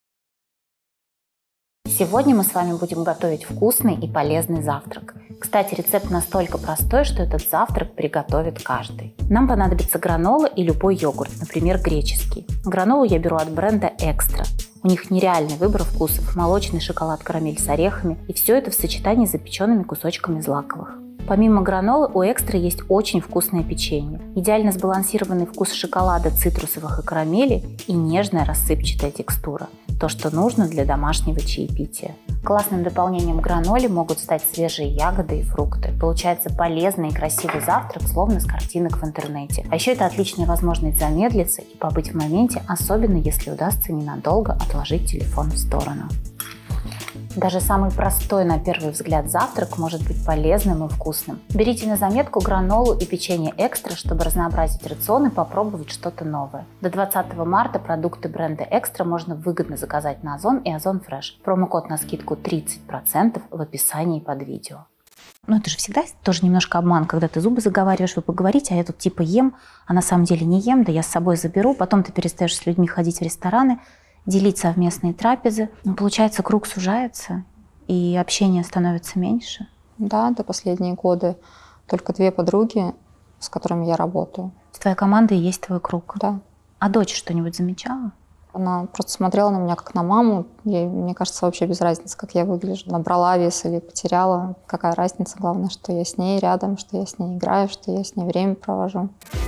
Сегодня мы с вами будем готовить вкусный и полезный завтрак. Кстати, рецепт настолько простой, что этот завтрак приготовит каждый. Нам понадобится гранола и любой йогурт, например, греческий. Гранолу я беру от бренда Экстра. У них нереальный выбор вкусов: молочный шоколад, карамель с орехами, и все это в сочетании с запеченными кусочками злаковых. Помимо гранолы у Экстра есть очень вкусное печенье. Идеально сбалансированный вкус шоколада, цитрусовых и карамели и нежная рассыпчатая текстура. То, что нужно для домашнего чаепития. Классным дополнением к граноле могут стать свежие ягоды и фрукты. Получается полезный и красивый завтрак, словно с картинок в интернете. А еще это отличная возможность замедлиться и побыть в моменте, особенно если удастся ненадолго отложить телефон в сторону. Даже самый простой на первый взгляд завтрак может быть полезным и вкусным. Берите на заметку гранолу и печенье Экстра, чтобы разнообразить рацион и попробовать что-то новое. До двадцатого марта продукты бренда Экстра можно выгодно заказать на Озон и Озон Фреш. Промокод на скидку тридцать процентов в описании под видео. Ну это же всегда тоже немножко обман, когда ты зубы заговариваешь, вы поговорите, а я тут типа ем, а на самом деле не ем, да я с собой заберу, потом ты перестаешь с людьми ходить в рестораны, делить совместные трапезы. Но получается, круг сужается, и общение становится меньше? Да, до последние годы только две подруги, с которыми я работаю. Твоя команда и есть твой круг? Да. А дочь что-нибудь замечала? Она просто смотрела на меня как на маму. Ей, мне кажется, вообще без разницы, как я выгляжу. Набрала вес или потеряла. Какая разница? Главное, что я с ней рядом, что я с ней играю, что я с ней время провожу.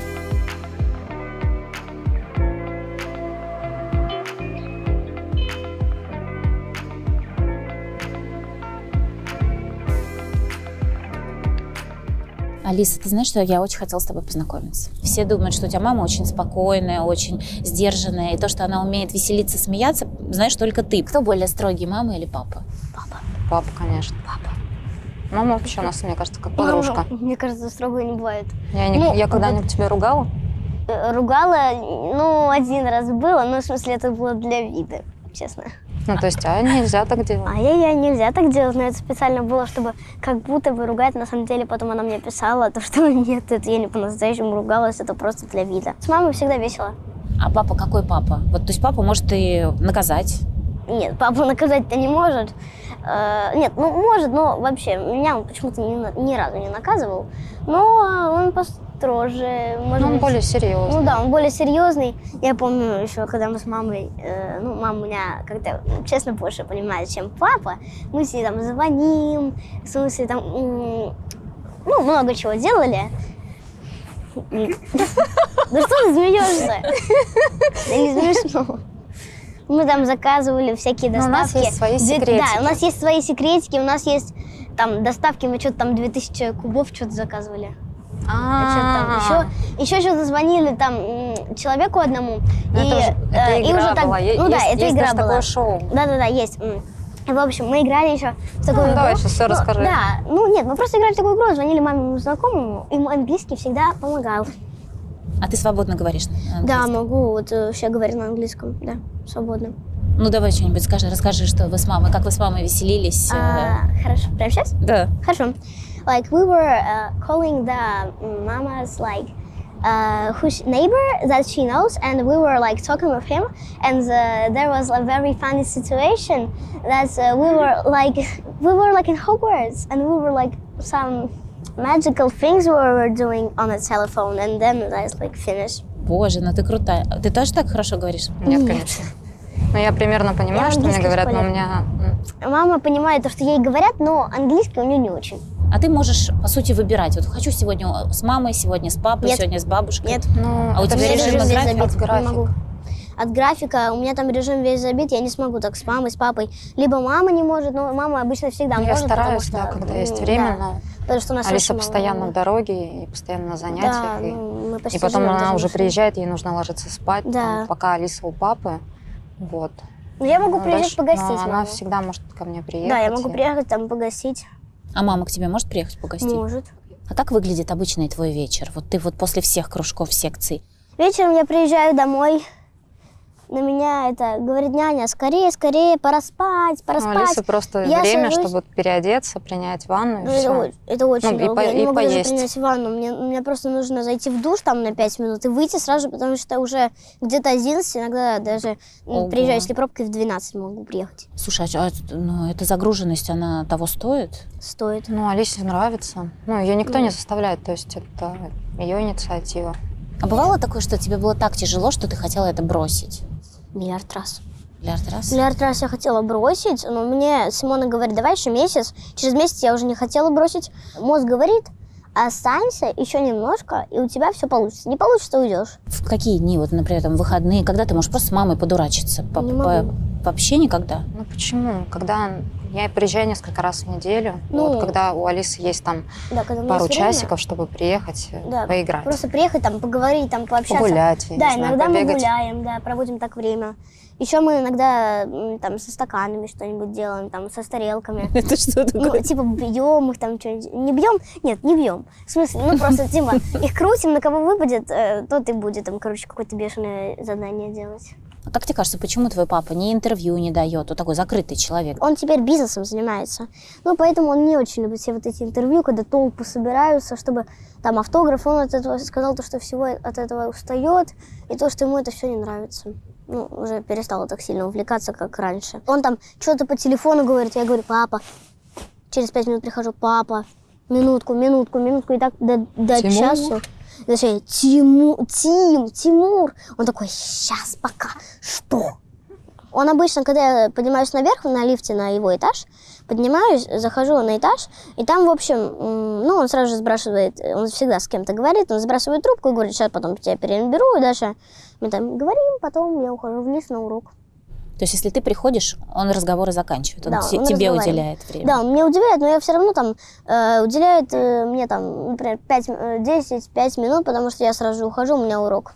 Алиса, ты знаешь, что я очень хотела с тобой познакомиться. Все думают, что у тебя мама очень спокойная, очень сдержанная, и то, что она умеет веселиться, смеяться, знаешь только ты. Кто более строгий, мама или папа? Папа. Папа, конечно. Папа. Мама вообще у нас, мне кажется, как подружка. Мама, мне кажется, строгой не бывает. Я, не, Ну, я когда-нибудь вот, тебя ругала? э, Ругала, ну, один раз было, но в смысле это было для вида, честно. Ну, то есть, а нельзя так делать. Ай-яй-яй, нельзя так делать, но это специально было, чтобы как будто бы ругать. На самом деле потом она мне писала, то, что нет, это я не по-настоящему ругалась, это просто для вида. С мамой всегда весело. А папа какой папа? Вот, то есть папа может и наказать? Нет, папу наказать-то не может. Э, нет, ну может, но вообще меня он почему-то ни, ни разу не наказывал. Но он построже, может Ну, он быть. более серьезный. Ну да, он более серьезный. Я помню еще, когда мы с мамой, э, ну, мама у меня как-то, честно, больше понимает, чем папа. Мы с ней там звоним, в смысле там, м, ну, много чего делали. Да что ты смеешься? Да не смешно. Мы там заказывали всякие Но у доставки. нас есть свои Две- секретики. Да, у нас есть свои секретики, у нас есть там доставки, мы что-то там две тысячи кубов что-то заказывали. А, Еще, еще что-то звонили там м, человеку одному. Ну, и, это уже- это э, и игра уже так, была. Е- ну да, есть- это есть игра даже была. такое шоу. Да-да-да, есть. М. И, в общем, мы играли еще в такую Ну, игру. давай сейчас всё Ну, расскажи. Да, ну нет, мы просто играли в такую игру, звонили мамину знакомому, ему английский всегда помогал. А ты свободно говоришь на Да, английском? могу, вот э, вообще говорить на английском, да, свободно. Ну давай что-нибудь скажи, расскажи, что вы с мамой, как вы с мамой веселились. э, А, хорошо, прямо сейчас? Да. Хорошо. Like we were uh, calling the mama's like uh, whose neighbor that she knows, and we were like talking with him, and uh, there was a very funny situation that uh, we were like we were like in Hogwarts, and we were like some magical things we were doing on the telephone, and then that's like finished. Боже, ну ты крутая. Ты тоже так хорошо говоришь? Нет, Нет. конечно. Ну, я примерно понимаю, Я что мне английский говорят, но у школе. меня... м, Мама понимает то, что ей говорят, но английский у нее не очень. А ты можешь, по сути, выбирать. Вот хочу сегодня с мамой, сегодня с папой, Нет. сегодня с бабушкой. Нет. Ну, А у это тебя же режим режим весь график, забит, график. не могу. От графика у меня там режим весь забит, я не смогу так с мамой, с папой. Либо мама не может, но мама обычно всегда Ну, я может, стараюсь, потому да, что, когда м, есть время, да, но потому что у нас Алиса очень постоянно мало. в дороге и постоянно на занятиях. Да, и, ну, мы почти и потом живем она даже уже в Москве. приезжает, ей нужно ложиться спать, Да. там, пока Алиса у папы. Вот. Ну, я могу Ну, приезжать дальше- погостить но она маму. всегда может ко мне приехать. Да, я могу и- приехать там погостить. А мама к тебе может приехать погостить? Может. А как выглядит обычный твой вечер? Вот ты вот после всех кружков, секций. Вечером я приезжаю домой. На меня это говорит няня, скорее, скорее, пора спать, пора Ну, спать. Алисе просто Я время, сажусь. чтобы переодеться, принять ванну и Ну, это, все. о- это очень Ну, и долго. по- Я не и могу поесть. даже принять ванну. Мне, мне просто нужно зайти в душ там на пять минут и выйти сразу, потому что уже где-то одиннадцать, иногда даже м, Ого. приезжаю, если пробкой в двенадцать могу приехать. Слушай, а ну, эта загруженность, она того стоит? Стоит. Ну, Алисе нравится. Ну, ее никто Ну. не заставляет, то есть это ее инициатива. А бывало такое, что тебе было так тяжело, что ты хотела это бросить? Миллиард раз. Миллиард раз? Миллиард раз я хотела бросить, но мне Симона говорит, давай еще месяц. Через месяц я уже не хотела бросить. Мозг говорит, останься еще немножко, и у тебя все получится. Не получится, уйдешь. В какие дни, вот, например, там, выходные, когда ты можешь просто с мамой подурачиться? По- Не по- могу. Вообще никогда? Ну, почему? Когда я приезжаю несколько раз в неделю, Ну. вот, когда у Алисы есть там Да, когда у меня пару есть время, часиков, чтобы приехать, э, да, поиграть. Просто приехать, там, поговорить, там, пообщаться. Погулять, я Да, не знаю, иногда мы побегать. гуляем, да, проводим так время. Еще мы иногда м, там со стаканами что-нибудь делаем, там, со тарелками. Это что Ну, такое? типа, бьем их там что-нибудь. Не бьем? Нет, не бьем. В смысле, ну, просто, типа, их крутим, на кого выпадет, э, тот и будет, там, короче, какое-то бешеное задание делать. А как тебе кажется, почему твой папа ни интервью не дает? Он такой закрытый человек. Он теперь бизнесом занимается. Ну, поэтому он не очень любит все вот эти интервью, когда толпы собираются, чтобы там автограф. Он от этого сказал, то, что всего от этого устает, и то, что ему это все не нравится. ну, уже перестала так сильно увлекаться, как раньше. Он там что-то по телефону говорит, я говорю, папа. Через пять минут прихожу, папа, минутку, минутку, минутку, и так до, до часу. Значит, Тимур, Тим, Тимур. Он такой, сейчас, пока, что? Он обычно, когда я поднимаюсь наверх на лифте на его этаж, поднимаюсь, захожу на этаж, и там, в общем, ну, он сразу же сбрасывает, он всегда с кем-то говорит, он сбрасывает трубку и говорит, сейчас потом тебя перенаберу, и дальше мы там говорим, потом я ухожу вниз на урок. То есть, если ты приходишь, он разговоры заканчивает, он да, те, он тебе уделяет время. Да, он мне уделяет, но я все равно там э, уделяет э, мне там, например, десять-пять минут, потому что я сразу же ухожу, у меня урок.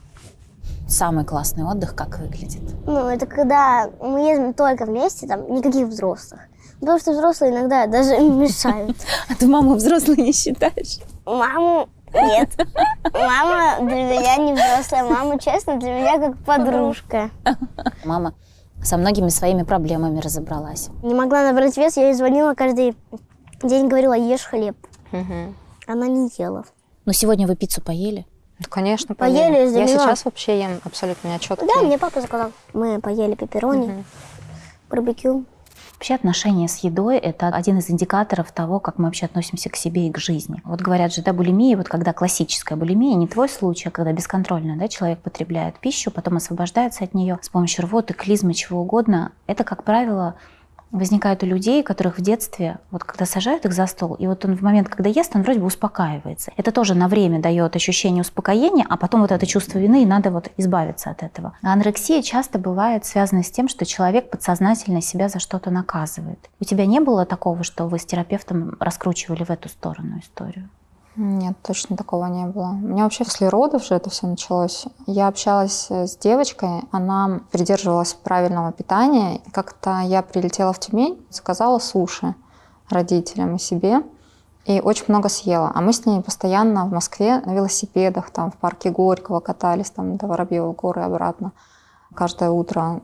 Самый классный отдых как выглядит? Ну, это когда мы едем только вместе, там никаких взрослых. Потому что взрослые иногда даже мешают. А ты маму взрослой не считаешь? Маму нет. Мама для меня не взрослая. Мама, честно, для меня как подружка. Мама со многими своими проблемами разобралась. Не могла набрать вес, я ей звонила каждый день, говорила, ешь хлеб. Угу. Она не ела. Ну, сегодня вы пиццу поели? Ну, конечно, поели. поели. Я меня. сейчас вообще ем абсолютно нечеткие. Да, мне папа заказал. Мы поели пепперони, угу. барбекю. Вообще отношения с едой – это один из индикаторов того, как мы вообще относимся к себе и к жизни. Вот говорят же, да, булимия, вот когда классическая булимия, не твой случай, а когда бесконтрольно, да, человек потребляет пищу, потом освобождается от нее с помощью рвоты, клизмы, чего угодно. Это, как правило, возникает у людей, которых в детстве, вот когда сажают их за стол, и вот он в момент, когда ест, он вроде бы успокаивается. Это тоже на время дает ощущение успокоения, а потом вот это чувство вины, и надо вот избавиться от этого. А анорексия часто бывает связана с тем, что человек подсознательно себя за что-то наказывает. У тебя не было такого, что вы с терапевтом раскручивали в эту сторону историю? Нет, точно такого не было. У меня вообще после родов же это все началось. Я общалась с девочкой, она придерживалась правильного питания. Как-то я прилетела в Тюмень, заказала суши родителям и себе, и очень много съела. А мы с ней постоянно в Москве на велосипедах, там в парке Горького катались, там до Воробьевой горы обратно каждое утро.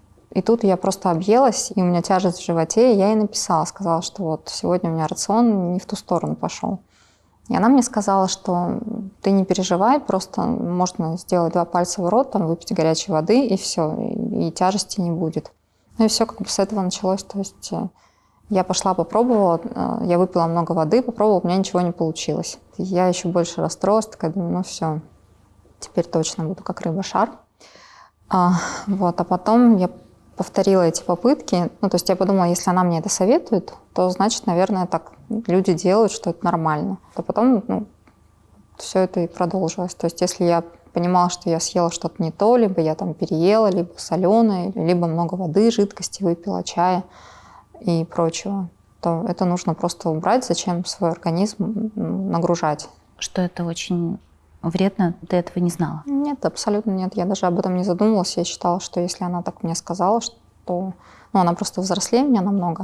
И тут я просто объелась, и у меня тяжесть в животе, и я ей написала, сказала, что вот сегодня у меня рацион не в ту сторону пошел. И она мне сказала, что ты не переживай, просто можно сделать два пальца в рот, там, выпить горячей воды, и все, и, и тяжести не будет. Ну и все как бы с этого началось. То есть я пошла, попробовала, я выпила много воды, попробовала, у меня ничего не получилось. Я еще больше расстроилась, такая думаю, ну все, теперь точно буду как рыба-шар. А, вот, а потом я повторила эти попытки. Ну, то есть я подумала, если она мне это советует, то значит, наверное, так люди делают, что это нормально. А потом, ну, все это и продолжилось. То есть если я понимала, что я съела что-то не то, либо я там переела, либо соленое, либо много воды, жидкости выпила, чая и прочего, то это нужно просто убрать. Зачем свой организм нагружать? Что это очень вредно, ты этого не знала? Нет, абсолютно нет. Я даже об этом не задумывалась. Я считала, что если она так мне сказала, что... Ну, она просто взрослее меня намного.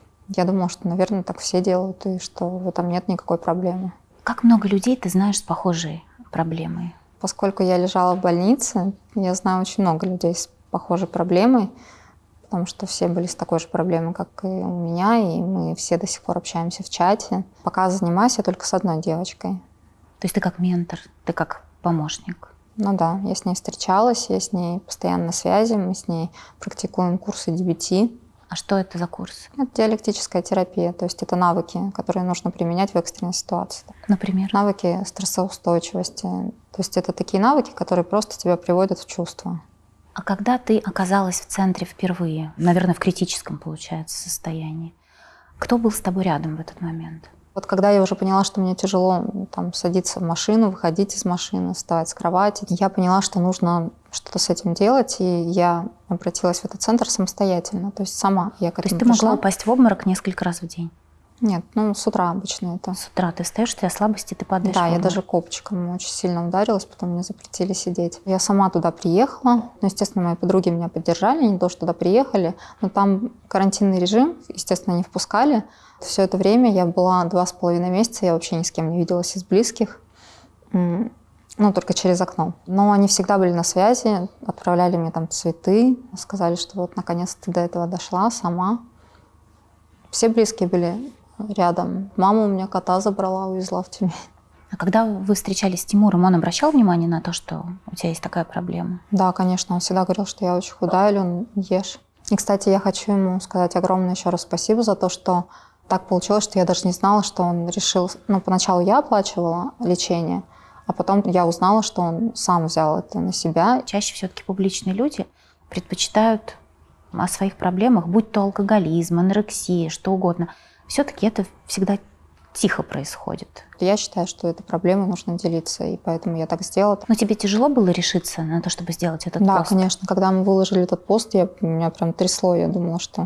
Я думала, что, наверное, так все делают, и что в этом нет никакой проблемы. Как много людей ты знаешь с похожей проблемой? Поскольку я лежала в больнице, я знаю очень много людей с похожей проблемой, потому что все были с такой же проблемой, как и у меня, и мы все до сих пор общаемся в чате. Пока занимаюсь я только с одной девочкой. То есть ты как ментор, ты как помощник? Ну да, я с ней встречалась, я с ней постоянно на связи, мы с ней практикуем курсы ди би ти. А что это за курс? Это диалектическая терапия, то есть это навыки, которые нужно применять в экстренной ситуации. Например? Навыки стрессоустойчивости. То есть это такие навыки, которые просто тебя приводят в чувство. А когда ты оказалась в центре впервые, наверное, в критическом, получается, состоянии, кто был с тобой рядом в этот момент? Вот когда я уже поняла, что мне тяжело там, садиться в машину, выходить из машины, вставать с кровати, я поняла, что нужно что-то с этим делать, и я обратилась в этот центр самостоятельно, то есть сама я к этому То есть ты пришла. могла упасть в обморок несколько раз в день? Нет, ну с утра обычно это. С утра ты встаешь, у тебя слабости, ты падаешь. Да, я даже копчиком очень сильно ударилась, потом мне запретили сидеть. Я сама туда приехала, ну, естественно, мои подруги меня поддержали, они тоже туда приехали, но там карантинный режим, естественно, не впускали. Все это время я была два с половиной месяца, я вообще ни с кем не виделась из близких, ну, только через окно. Но они всегда были на связи, отправляли мне там цветы, сказали, что вот наконец-то ты до этого дошла сама. Все близкие были рядом. Мама у меня кота забрала, увезла в Тюмень. А когда вы встречались с Тимуром, он обращал внимание на то, что у тебя есть такая проблема? Да, конечно, он всегда говорил, что я очень худая, Алён, ешь. И, кстати, я хочу ему сказать огромное еще раз спасибо за то, что так получилось, что я даже не знала, что он решил... Ну, поначалу я оплачивала лечение, а потом я узнала, что он сам взял это на себя. Чаще все-таки публичные люди предпочитают о своих проблемах, будь то алкоголизм, анорексия, что угодно. Все-таки это всегда тихо происходит. Я считаю, что этой проблемой нужно делиться, и поэтому я так сделала. Но тебе тяжело было решиться на то, чтобы сделать этот да, пост? Да, конечно. Когда мы выложили этот пост, я, меня прям трясло. Я думала, что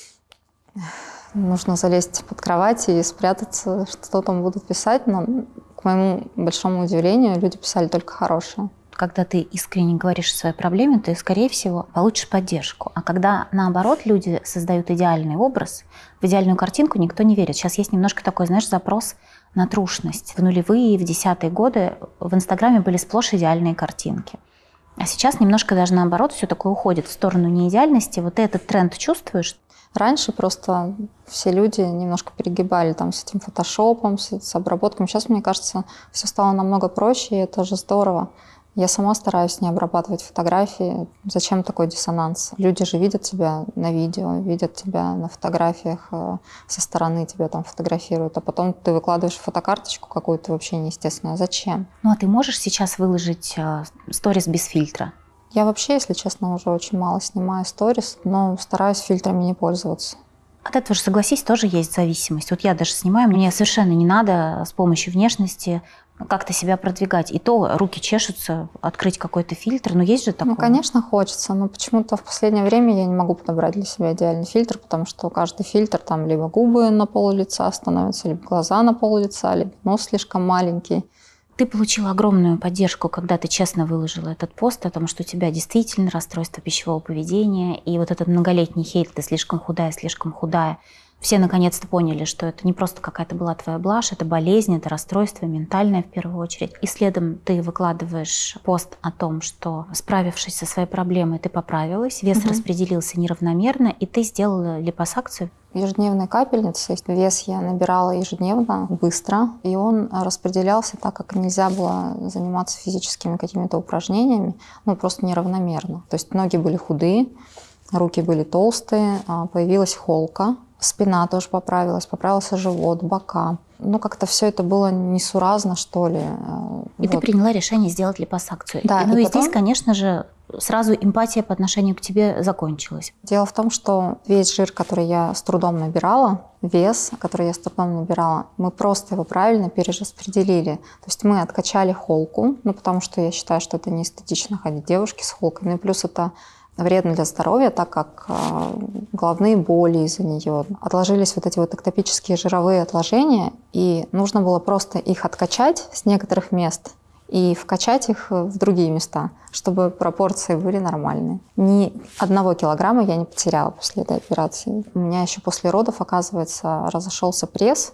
нужно залезть под кровать и спрятаться, что там будут писать. Но, к моему большому удивлению, люди писали только хорошее. Когда ты искренне говоришь о своей проблеме, ты, скорее всего, получишь поддержку. А когда, наоборот, люди создают идеальный образ, в идеальную картинку никто не верит. Сейчас есть немножко такой, знаешь, запрос на трушность. В нулевые и в десятые годы в Инстаграме были сплошь идеальные картинки. А сейчас немножко даже наоборот все такое уходит в сторону неидеальности. Вот ты этот тренд чувствуешь? Раньше просто все люди немножко перегибали там с этим фотошопом, с, с обработками. Сейчас, мне кажется, все стало намного проще, и это же здорово. Я сама стараюсь не обрабатывать фотографии. Зачем такой диссонанс? Люди же видят тебя на видео, видят тебя на фотографиях, со стороны тебя там фотографируют, а потом ты выкладываешь фотокарточку какую-то вообще неестественную. Зачем? Ну а ты можешь сейчас выложить сторис без фильтра? Я вообще, если честно, уже очень мало снимаю сторис, но стараюсь фильтрами не пользоваться. От этого же, согласись, тоже есть зависимость. Вот я даже снимаю, мне совершенно не надо с помощью внешности как-то себя продвигать. И то руки чешутся, открыть какой-то фильтр. Но есть же такое? Ну, конечно, хочется. Но почему-то в последнее время я не могу подобрать для себя идеальный фильтр, потому что каждый фильтр, там либо губы на полу лица становятся, либо глаза на полу лица, либо нос слишком маленький. Ты получила огромную поддержку, когда ты честно выложила этот пост о том, что у тебя действительно расстройство пищевого поведения, и вот этот многолетний хейт, ты слишком худая, слишком худая. Все наконец-то поняли, что это не просто какая-то была твоя блажь, это болезнь, это расстройство ментальное в первую очередь. И следом ты выкладываешь пост о том, что, справившись со своей проблемой, ты поправилась, вес угу. распределился неравномерно, и ты сделала липосакцию. Ежедневной капельницей вес я набирала ежедневно, быстро, и он распределялся так, как нельзя было заниматься физическими какими-то упражнениями, ну просто неравномерно. То есть ноги были худые, руки были толстые, появилась холка. Спина тоже поправилась, поправился живот, бока. Ну, как-то все это было несуразно, что ли. И вот. Ты приняла решение сделать липосакцию. Да, и, ну и, и потом... здесь, конечно же, сразу эмпатия по отношению к тебе закончилась. Дело в том, что весь жир, который я с трудом набирала, вес, который я с трудом набирала, мы просто его правильно перераспределили. То есть мы откачали холку, ну, потому что я считаю, что это не эстетично ходить девушке с холкой. Ну и плюс это вредно для здоровья, так как э, головные боли из-за нее. Отложились вот эти вот эктопические жировые отложения, и нужно было просто их откачать с некоторых мест и вкачать их в другие места, чтобы пропорции были нормальные. Ни одного килограмма я не потеряла после этой операции. У меня еще после родов, оказывается, разошелся пресс,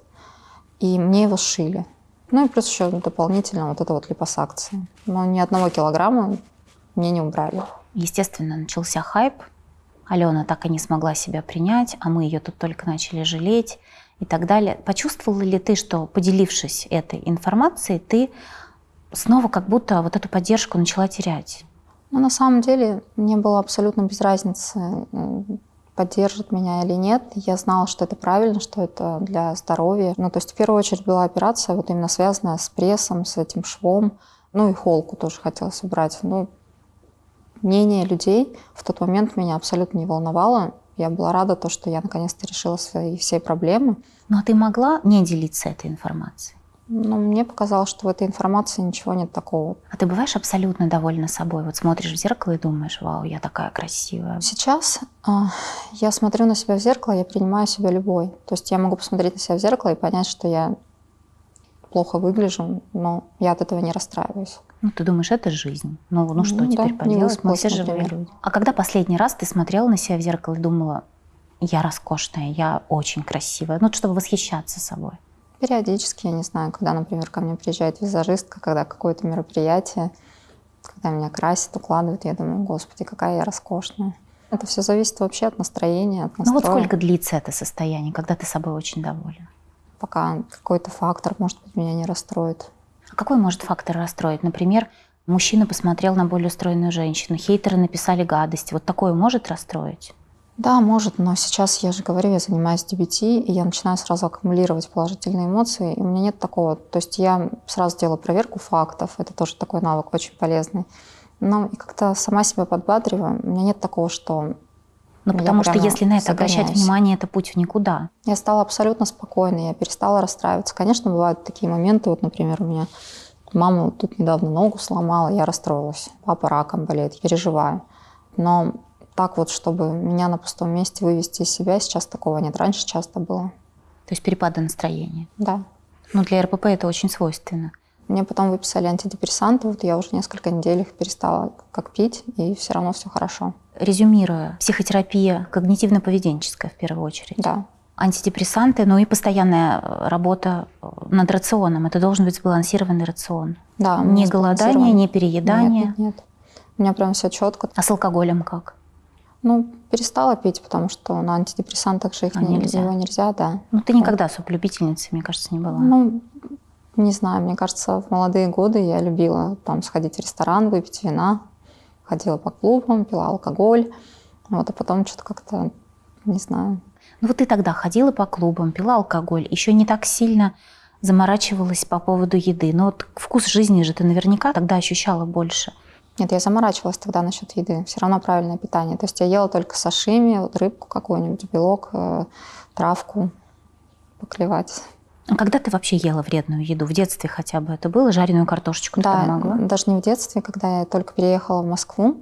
и мне его сшили. Ну и плюс еще дополнительно вот эта вот липосакция. Но ни одного килограмма мне не убрали. Естественно, начался хайп. Алена так и не смогла себя принять, а мы ее тут только начали жалеть и так далее. Почувствовала ли ты, что, поделившись этой информацией, ты снова как будто вот эту поддержку начала терять? Ну, на самом деле, мне было абсолютно без разницы, поддержит меня или нет. Я знала, что это правильно, что это для здоровья. Ну, то есть в первую очередь была операция, вот именно связанная с прессом, с этим швом. Ну и холку тоже хотелось убрать. Ну, мнение людей в тот момент меня абсолютно не волновало. Я была рада, то, что я наконец-то решила свои все проблемы. Но ты могла не делиться этой информацией? Ну, мне показалось, что в этой информации ничего нет такого. А ты бываешь абсолютно довольна собой? Вот смотришь в зеркало и думаешь: вау, я такая красивая. Сейчас э, я смотрю на себя в зеркало, я принимаю себя любой. То есть я могу посмотреть на себя в зеркало и понять, что я плохо выгляжу, но я от этого не расстраиваюсь. Ну, ты думаешь, это жизнь. Ну, ну что ну, теперь да, поделать? Мы все например. живые люди. А когда последний раз ты смотрела на себя в зеркало и думала: я роскошная, я очень красивая, ну, чтобы восхищаться собой? Периодически, я не знаю, когда, например, ко мне приезжает визажистка, когда какое-то мероприятие, когда меня красят, укладывают, я думаю: господи, какая я роскошная. Это все зависит вообще от настроения, от настроя. Ну вот сколько длится это состояние, когда ты собой очень доволен? Пока какой-то фактор, может быть, меня не расстроит. А какой может фактор расстроить? Например, мужчина посмотрел на более стройную женщину, хейтеры написали гадости. Вот такое может расстроить? Да, может, но сейчас, я же говорю, я занимаюсь ди би ти, и я начинаю сразу аккумулировать положительные эмоции, и у меня нет такого. То есть я сразу делаю проверку фактов, это тоже такой навык очень полезный. Но и как-то сама себя подбадриваю. У меня нет такого, что... Ну, потому что если на это обращать внимание, это путь в никуда. Я стала абсолютно спокойной, я перестала расстраиваться. Конечно, бывают такие моменты, вот, например, у меня мама тут недавно ногу сломала, я расстроилась. Папа раком болеет, я переживаю. Но так вот, чтобы меня на пустом месте вывести из себя, сейчас такого нет. Раньше часто было. То есть перепады настроения? Да. Ну, для эр пэ пэ это очень свойственно. Мне потом выписали антидепрессанты, вот я уже несколько недель их перестала как пить, и все равно все хорошо. Резюмируя, психотерапия когнитивно-поведенческая в первую очередь. Да. Антидепрессанты, ну и постоянная работа над рационом. Это должен быть сбалансированный рацион. Да. Не голодание, не переедание. Нет, нет, нет. У меня прям все четко. А с алкоголем как? Ну, перестала пить, потому что на антидепрессантах же их а не, нельзя. его нельзя, да. Ну, ты никогда особо любительницей, мне кажется, не была. Ну, не знаю, мне кажется, в молодые годы я любила там сходить в ресторан, выпить вина, ходила по клубам, пила алкоголь, вот, а потом что-то как-то, не знаю. Ну вот ты тогда ходила по клубам, пила алкоголь, еще не так сильно заморачивалась по поводу еды, но вот вкус жизни же ты наверняка тогда ощущала больше. Нет, я заморачивалась тогда насчет еды, все равно правильное питание. То есть я ела только сашими, вот рыбку какую-нибудь, белок, э, травку, поклевать. А когда ты вообще ела вредную еду? В детстве хотя бы это было? Жареную картошечку да, ты могла? Даже не в детстве, когда я только переехала в Москву,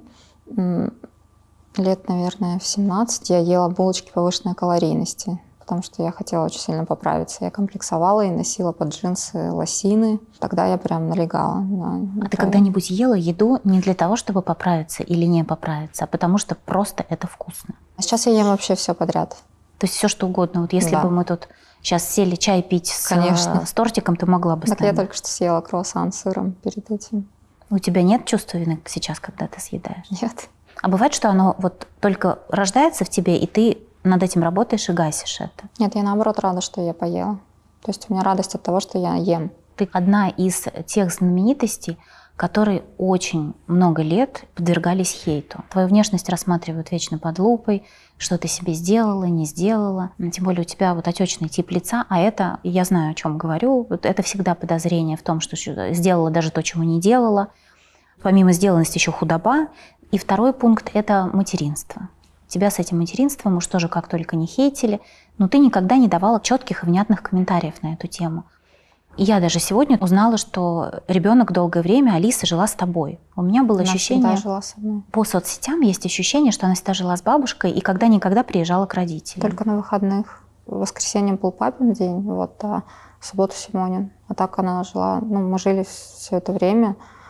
лет, наверное, в семнадцать, я ела булочки повышенной калорийности, потому что я хотела очень сильно поправиться. Я комплексовала и носила под джинсы лосины. Тогда я прям налегала. На... А ты когда-нибудь ела еду не для того, чтобы поправиться или не поправиться, а потому что просто это вкусно? А сейчас я ем вообще все подряд. То есть все что угодно. Вот если да. бы мы тут сейчас сели чай пить с, Конечно. с тортиком, ты могла бы с Так нами. я только что съела круассан с сыром перед этим. У тебя нет чувства вины сейчас, когда ты съедаешь? Нет. А бывает, что оно вот только рождается в тебе, и ты над этим работаешь и гасишь это? Нет, я наоборот рада, что я поела. То есть у меня радость от того, что я ем. Ты одна из тех знаменитостей, которые очень много лет подвергались хейту. Твою внешность рассматривают вечно под лупой, что ты себе сделала, не сделала. Тем более у тебя вот отечный тип лица, а это, я знаю, о чем говорю, это всегда подозрение в том, что сделала даже то, чего не делала. Помимо сделанности еще худоба. И второй пункт – это материнство. Тебя с этим материнством уж тоже как только не хейтили, но ты никогда не давала четких и внятных комментариев на эту тему. И я даже сегодня узнала, что ребенок долгое время, Алиса, жила с тобой. У меня было Она ощущение, жила со мной. По соцсетям есть ощущение, что она всегда жила с бабушкой и когда-никогда приезжала к родителям. Только на выходных. В воскресенье был папин день, вот, а в субботу Симонин. А так она жила, ну, мы жили все это время,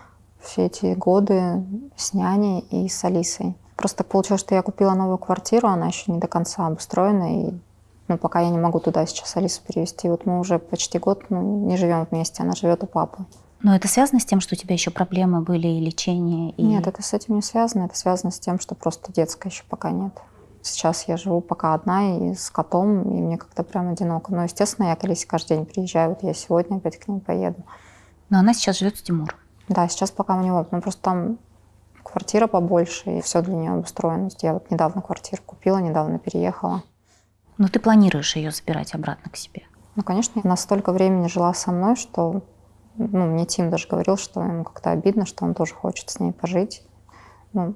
все эти годы с няней и с Алисой. Просто так получилось, что я купила новую квартиру, она еще не до конца обустроена, и ну, пока я не могу туда сейчас Алису перевести. Вот мы уже почти год ну, не живем вместе, она живет у папы. Но это связано с тем, что у тебя еще проблемы были и лечение? И... Нет, это с этим не связано. Это связано с тем, что просто детской еще пока нет. Сейчас я живу пока одна и с котом, и мне как-то прям одиноко. Но, естественно, я к Алисе каждый день приезжаю. Вот я сегодня опять к ней поеду. Но она сейчас живет с Тимуром? Да, сейчас пока у него. Ну, просто там квартира побольше, и все для нее обустроено. Я вот недавно квартиру купила, недавно переехала. Но ты планируешь ее забирать обратно к себе? Ну, конечно. Она столько времени жила со мной, что ну, мне Тим даже говорил, что ему как-то обидно, что он тоже хочет с ней пожить. Ну,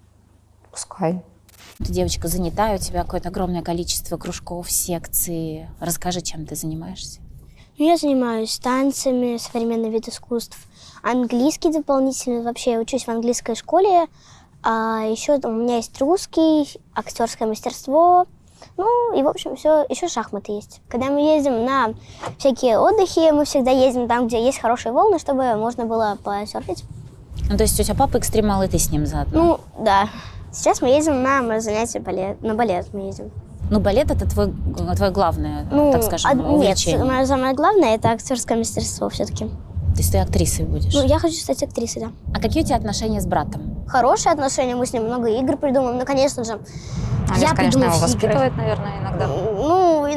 пускай. Ты девочка занятая, у тебя какое-то огромное количество кружков, секций. Расскажи, чем ты занимаешься? Я занимаюсь танцами, современный вид искусств, английский дополнительно. Вообще я учусь в английской школе. А еще у меня есть русский, актерское мастерство. Ну и, в общем, все. Еще шахматы есть. Когда мы ездим на всякие отдыхи, мы всегда ездим там, где есть хорошие волны, чтобы можно было посерфить. Ну, то есть у тебя папа экстремал, и ты с ним заодно? Ну, да. Сейчас мы ездим на занятия балет. На балет мы ездим. Ну, балет – это твой, твое главное, ну, так скажем, а, увлечение. Нет, мое самое главное – это актерское мастерство все-таки. То есть ты актрисой будешь? Ну, я хочу стать актрисой, да. А какие у тебя отношения с братом? Хорошие отношения, мы с ним много игр придумаем. Ну, конечно же, Алис, я конечно, придумаю его игры. воспитывает, наверное, иногда. Ну,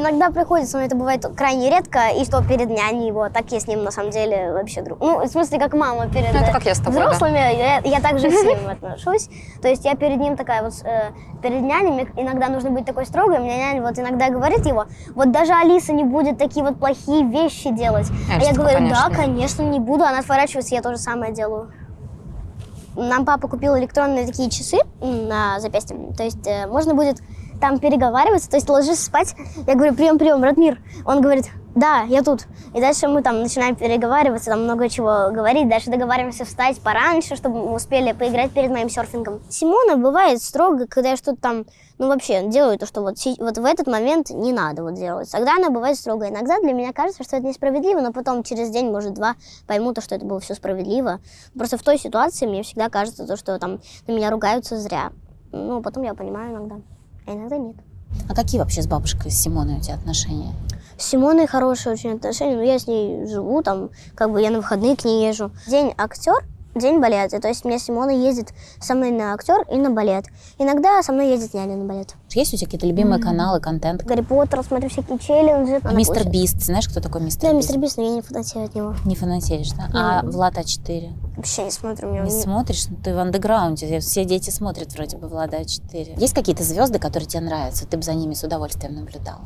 иногда приходится, но это бывает крайне редко, и что перед няней его, так я с ним на самом деле вообще друг. Ну, в смысле, как мама перед Ну, это как я с тобой, взрослыми, да. я, я также с ним отношусь. То есть я перед ним такая вот, э, перед нянями иногда нужно быть такой строгой, мне няня вот иногда говорит его, вот даже Алиса не будет такие вот плохие вещи делать. Я а я говорю, конечно. да, конечно, не буду, она отворачивается, я то же самое делаю. Нам папа купил электронные такие часы на запястье, то есть э, можно будет там переговариваться, то есть ложишься спать, я говорю, прием, прием, Ратмир. Он говорит, да, я тут. И дальше мы там начинаем переговариваться, там много чего говорить, дальше договариваемся встать пораньше, чтобы мы успели поиграть перед моим серфингом. Симона бывает строго, когда я что-то там, ну вообще делаю то, что вот, вот в этот момент не надо вот делать. Тогда она бывает строго. Иногда для меня кажется, что это несправедливо, но потом через день, может, два пойму то, что это было все справедливо. Просто в той ситуации мне всегда кажется то, что там на меня ругаются зря. Ну, потом я понимаю иногда. А иногда нет. А какие вообще с бабушкой, с Симоной у тебя отношения? С Симоной хорошие очень отношения, но я с ней живу, там, как бы я на выходные к ней езжу. День актер, день балет. То есть у меня Симона ездит со мной на актер и на балет. Иногда со мной ездит няня на балет. Есть у тебя какие-то любимые mm-hmm. каналы, контент? Гарри Поттер, смотрю всякие челленджи. Мистер Бист, знаешь, кто такой Мистер Да, Бист? Мистер Бист, но я не фанатею от него. Не фанатеешь, да? Mm-hmm. А Влад А четыре? Вообще не смотрю. Меня не, не смотришь? Ну, ты в андеграунде. Все дети смотрят вроде бы Влада А четыре. Есть какие-то звезды, которые тебе нравятся? Ты бы за ними с удовольствием наблюдала?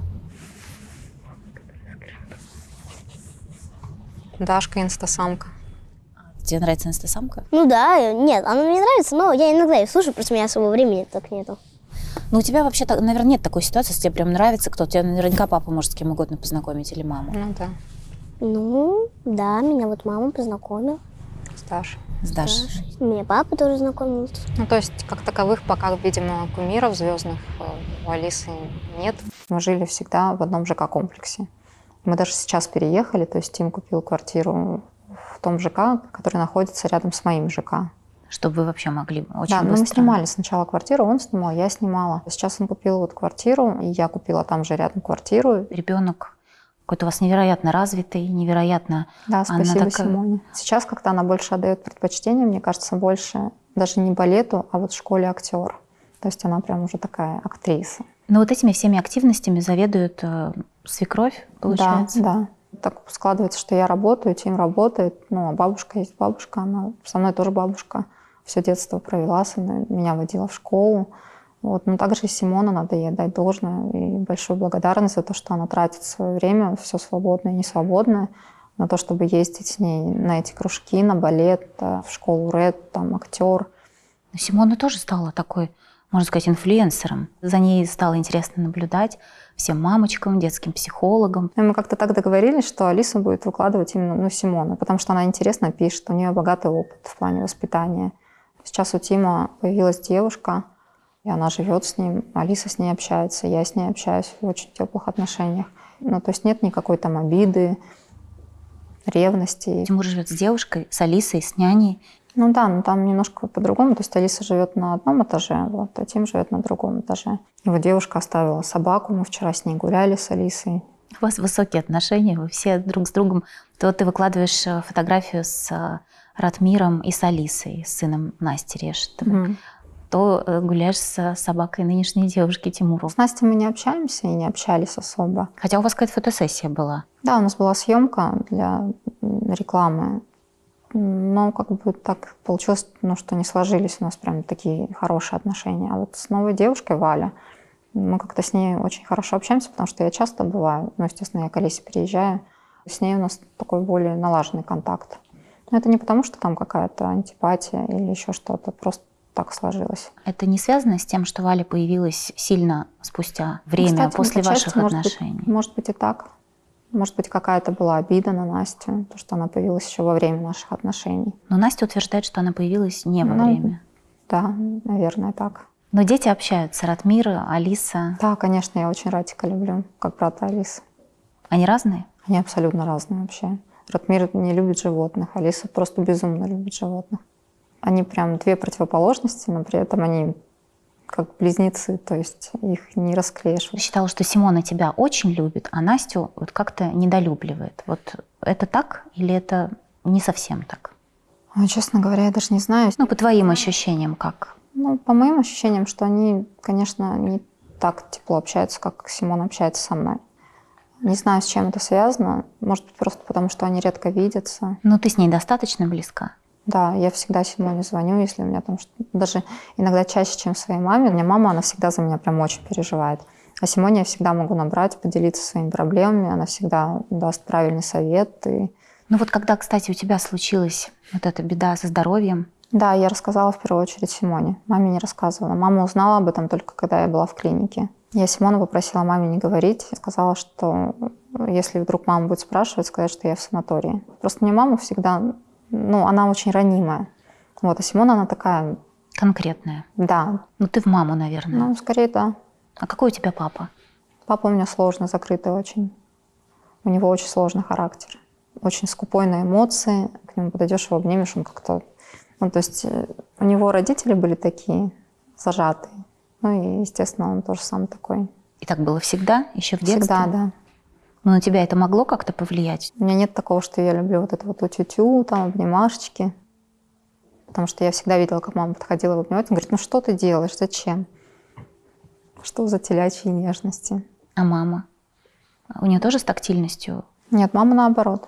Дашка, инстасамка. Тебе нравится инстасамка? Ну да, нет, она мне нравится, но я иногда ее слушаю, просто у меня особого времени так нету. Ну у тебя вообще, наверное, нет такой ситуации, если тебе прям нравится кто-то. Тебе наверняка папа может с кем угодно познакомить или мама. Ну да. Ну, да, меня вот мама познакомила. С Дашей. С Дашей. Меня папа тоже знакомил. Ну, то есть, как таковых, пока, видимо, кумиров звездных у Алисы нет. Мы жили всегда в одном ЖК-комплексе. Мы даже сейчас переехали, то есть Тим купил квартиру в том ЖК, который находится рядом с моим ЖК. Чтобы вы вообще могли очень Да, быстро... но мы снимали сначала квартиру, он снимал, я снимала. Сейчас он купил вот квартиру, и я купила там же рядом квартиру. Ребенок какой-то у вас невероятно развитый, невероятно... Да, спасибо такая... Симоне. Сейчас как-то она больше отдает предпочтение, мне кажется, больше даже не балету, а вот школе актер. То есть она прям уже такая актриса. Но вот этими всеми активностями заведует э, свекровь, получается? Да, да. Так складывается, что я работаю, Тим работает, ну, а бабушка есть бабушка, она со мной тоже бабушка. Все детство провела со мной, меня водила в школу. Вот. Но также и Симона, надо ей дать должное и большую благодарность за то, что она тратит свое время, все свободное и несвободное, на то, чтобы ездить с ней на эти кружки, на балет, в школу рэд, там, актер. Но Симона тоже стала такой, можно сказать, инфлюенсером. За ней стало интересно наблюдать всем мамочкам, детским психологам. И мы как-то так договорились, что Алиса будет выкладывать именно ну, Симона, потому что она интересно пишет, у нее богатый опыт в плане воспитания. Сейчас у Тима появилась девушка, и она живет с ним, Алиса с ней общается, я с ней общаюсь в очень теплых отношениях. Ну, то есть нет никакой там обиды, ревности. Тимур живет с девушкой, с Алисой, с няней. Ну да, но там немножко по-другому. То есть Алиса живет на одном этаже, вот, а Тим живет на другом этаже. Его девушка оставила собаку, мы вчера с ней гуляли с Алисой. У вас высокие отношения, вы все друг с другом. То ты выкладываешь фотографию с Ратмиром и с Алисой, с сыном Насти Решетовой. Mm-hmm. То гуляешь с собакой нынешней девушки Тимуру. С Настей мы не общаемся и не общались особо. Хотя у вас какая-то фотосессия была. Да, у нас была съемка для рекламы. Но как бы так получилось, ну, что не сложились у нас прям такие хорошие отношения. А вот с новой девушкой, Валя, мы как-то с ней очень хорошо общаемся, потому что я часто бываю, ну, естественно, я к Алисе приезжаю. С ней у нас такой более налаженный контакт. Но это не потому, что там какая-то антипатия или еще что-то, просто так сложилось. Это не связано с тем, что Валя появилась сильно спустя время, Кстати, после ваших может отношений? Быть, может быть и так. Может быть, какая-то была обида на Настю, то, что она появилась еще во время наших отношений. Но Настя утверждает, что она появилась не во ну, время. Да, наверное, так. Но дети общаются. Ратмир, Алиса. Да, конечно, я очень Ратика люблю, как брата Алисы. Они разные? Они абсолютно разные вообще. Ратмир не любит животных, Алиса просто безумно любит животных. Они прям две противоположности, но при этом они как близнецы, то есть их не расклеишь. Я считала, что Симона тебя очень любит, а Настю вот как-то недолюбливает. Вот это так или это не совсем так? Ой, честно говоря, я даже не знаю. Ну, по твоим ощущениям как? Ну, по моим ощущениям, что они, конечно, не так тепло общаются, как Симона общается со мной. Не знаю, с чем это связано. Может быть, просто потому, что они редко видятся. Но ты с ней достаточно близка? Да, я всегда Симоне звоню, если у меня там что-то... Даже иногда чаще, чем своей маме. У меня мама, она всегда за меня прям очень переживает. А Симоне я всегда могу набрать, поделиться своими проблемами. Она всегда даст правильный совет. И... Ну вот когда, кстати, у тебя случилась вот эта беда со здоровьем? Да, я рассказала в первую очередь Симоне. Маме не рассказывала. Мама узнала об этом только когда я была в клинике. Я Симону попросила маме не говорить. Сказала, что если вдруг мама будет спрашивать, сказать, что я в санатории. Просто мне мама всегда... Ну, она очень ранимая. Вот, а Симона, она такая... Конкретная? Да. Ну, ты в маму, наверное. Ну, скорее, да. А какой у тебя папа? Папа у меня сложный, закрытый очень. У него очень сложный характер. Очень скупой на эмоции. К нему подойдешь, его обнимешь, он как-то... Ну, то есть у него родители были такие, зажатые. Ну и, естественно, он тоже сам такой. И так было всегда, еще в детстве? Всегда, да. Но на тебя это могло как-то повлиять? У меня нет такого, что я люблю вот это вот утю-тю, там, обнимашечки. Потому что я всегда видела, как мама подходила в обнимать. Она говорит, ну что ты делаешь, зачем? Что за телячьи нежности? А мама? У нее тоже с тактильностью? Нет, мама наоборот.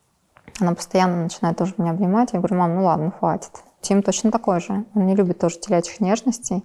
Она постоянно начинает тоже меня обнимать. Я говорю, мам, ну ладно, хватит. Тим точно такой же. Он не любит тоже телячьих нежностей.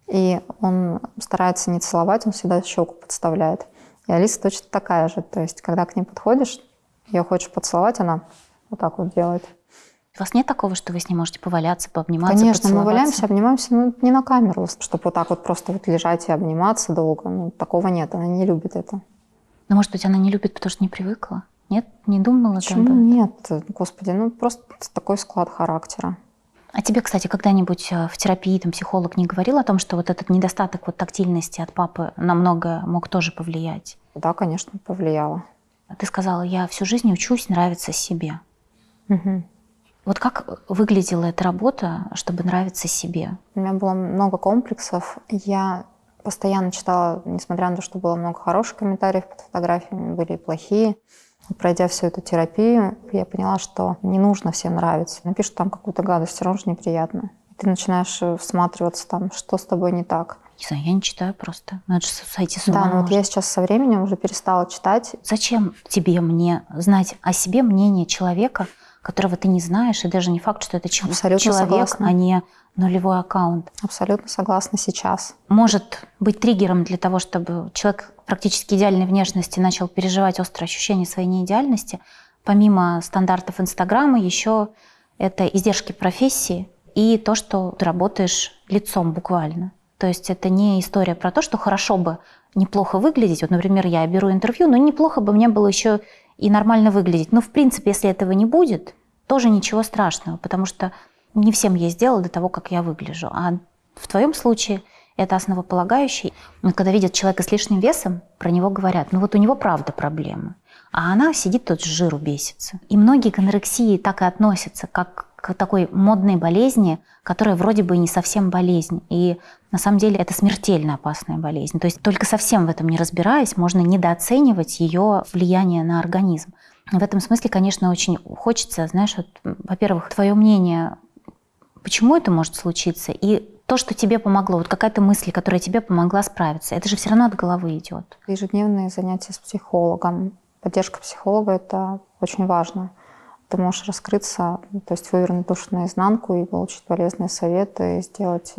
И он старается не целовать, он всегда щеку подставляет. И Алиса точно такая же. То есть, когда к ней подходишь, ее хочешь поцеловать, она вот так вот делает. У вас нет такого, что вы с ней можете поваляться, пообниматься, Конечно, поцеловаться? мы валяемся, обнимаемся, но не на камеру, чтобы вот так вот просто вот лежать и обниматься долго. Ну, такого нет, она не любит это. Ну, может быть, она не любит, потому что не привыкла? Нет? Не думала? Почему тогда? нет? Господи, ну просто такой склад характера. А тебе, кстати, когда-нибудь в терапии там, психолог не говорил о том, что вот этот недостаток вот, тактильности от папы намного мог тоже повлиять? Да, конечно, повлияло. Ты сказала, я всю жизнь учусь нравиться себе. Угу. Вот как выглядела эта работа, чтобы нравиться себе? У меня было много комплексов. Я постоянно читала, несмотря на то, что было много хороших комментариев под фотографиями, были и плохие. Пройдя всю эту терапию, я поняла, что не нужно всем нравиться. Напишут там какую-то гадость, все равно же неприятно. И ты начинаешь всматриваться там, что с тобой не так. Не знаю, я не читаю просто. Надо же сойти с ума. Да, но вот может. я сейчас со временем уже перестала читать. Зачем тебе мне знать о себе мнение человека, которого ты не знаешь, и даже не факт, что это чел- Абсолютно человек, согласна. а не нулевой аккаунт? Абсолютно согласна сейчас. Может быть триггером для того, чтобы человек практически идеальной внешности начал переживать острое ощущение своей неидеальности, помимо стандартов Инстаграма, еще это издержки профессии и то, что ты работаешь лицом буквально. То есть это не история про то, что хорошо бы неплохо выглядеть. Вот, например, я беру интервью, но неплохо бы мне было еще и нормально выглядеть. Но, в принципе, если этого не будет, тоже ничего страшного, потому что не всем есть дело до того, как я выгляжу. А в твоем случае это основополагающий. Когда видят человека с лишним весом, про него говорят, ну вот у него правда проблемы. А она сидит тут с жиру бесится. И многие к анорексии так и относятся, как к такой модной болезни, которая вроде бы и не совсем болезнь. И на самом деле это смертельно опасная болезнь. То есть только совсем в этом не разбираясь, можно недооценивать ее влияние на организм. В этом смысле, конечно, очень хочется, знаешь, вот, во-первых, твое мнение, почему это может случиться, и то, что тебе помогло, вот какая-то мысль, которая тебе помогла справиться, это же все равно от головы идет. Ежедневные занятия с психологом, поддержка психолога – это очень важно. Ты можешь раскрыться, то есть вывернуть душу наизнанку и получить полезные советы, и сделать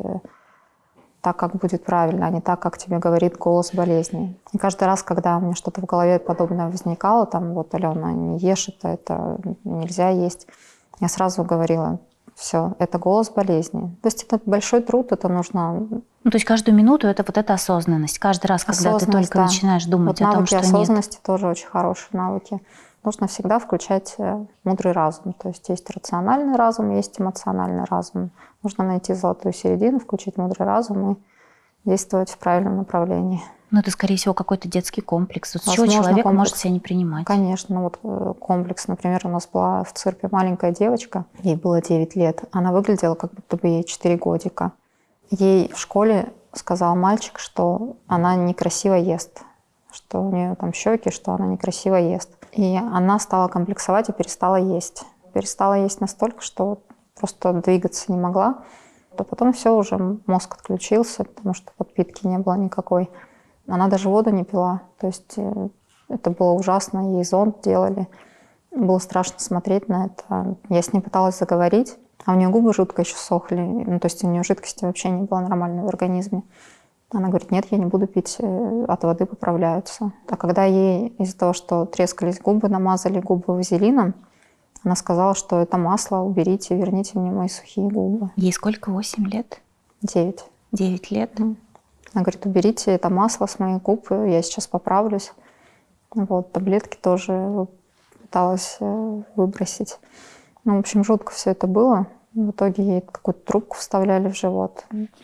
так, как будет правильно, а не так, как тебе говорит голос болезни. И каждый раз, когда у меня что-то в голове подобное возникало, там вот, Алена, не ешь это, это нельзя есть, я сразу говорила, все, это голос болезни. То есть это большой труд, это нужно... Ну, то есть каждую минуту это вот эта осознанность. Каждый раз, когда ты только да. начинаешь думать вот о том, что навыки осознанности нет. тоже очень хорошие навыки. Нужно всегда включать мудрый разум. То есть есть рациональный разум, есть эмоциональный разум. Нужно найти золотую середину, включить мудрый разум и действовать в правильном направлении. Ну, это, скорее всего, какой-то детский комплекс. Вот с чего Возможно, человек комплекс. может себя не принимать? Конечно. Ну, вот комплекс, например, у нас была в цирке маленькая девочка, ей было девять лет. Она выглядела, как будто бы ей четыре годика. Ей в школе сказал мальчик, что она некрасиво ест, что у нее там щеки, что она некрасиво ест. И она стала комплексовать и перестала есть. Перестала есть настолько, что просто двигаться не могла. А потом все, уже мозг отключился, потому что подпитки не было никакой. Она даже воду не пила. То есть Это было ужасно. Ей зонд делали. Было страшно смотреть на это. Я с ней пыталась заговорить, а у нее губы жутко еще сохли. Ну, то есть у нее жидкости вообще не было нормальной в организме. Она говорит, нет, я не буду пить, от воды поправляются. А когда ей из-за того, что трескались губы, намазали губы вазелином, она сказала, что это масло, уберите, верните мне мои сухие губы. Ей сколько? Восемь лет? Девять. Девять лет? Она говорит, уберите это масло с моих губ, я сейчас поправлюсь. Вот, таблетки тоже пыталась выбросить. Ну, в общем, жутко все это было. В итоге ей какую-то трубку вставляли в живот.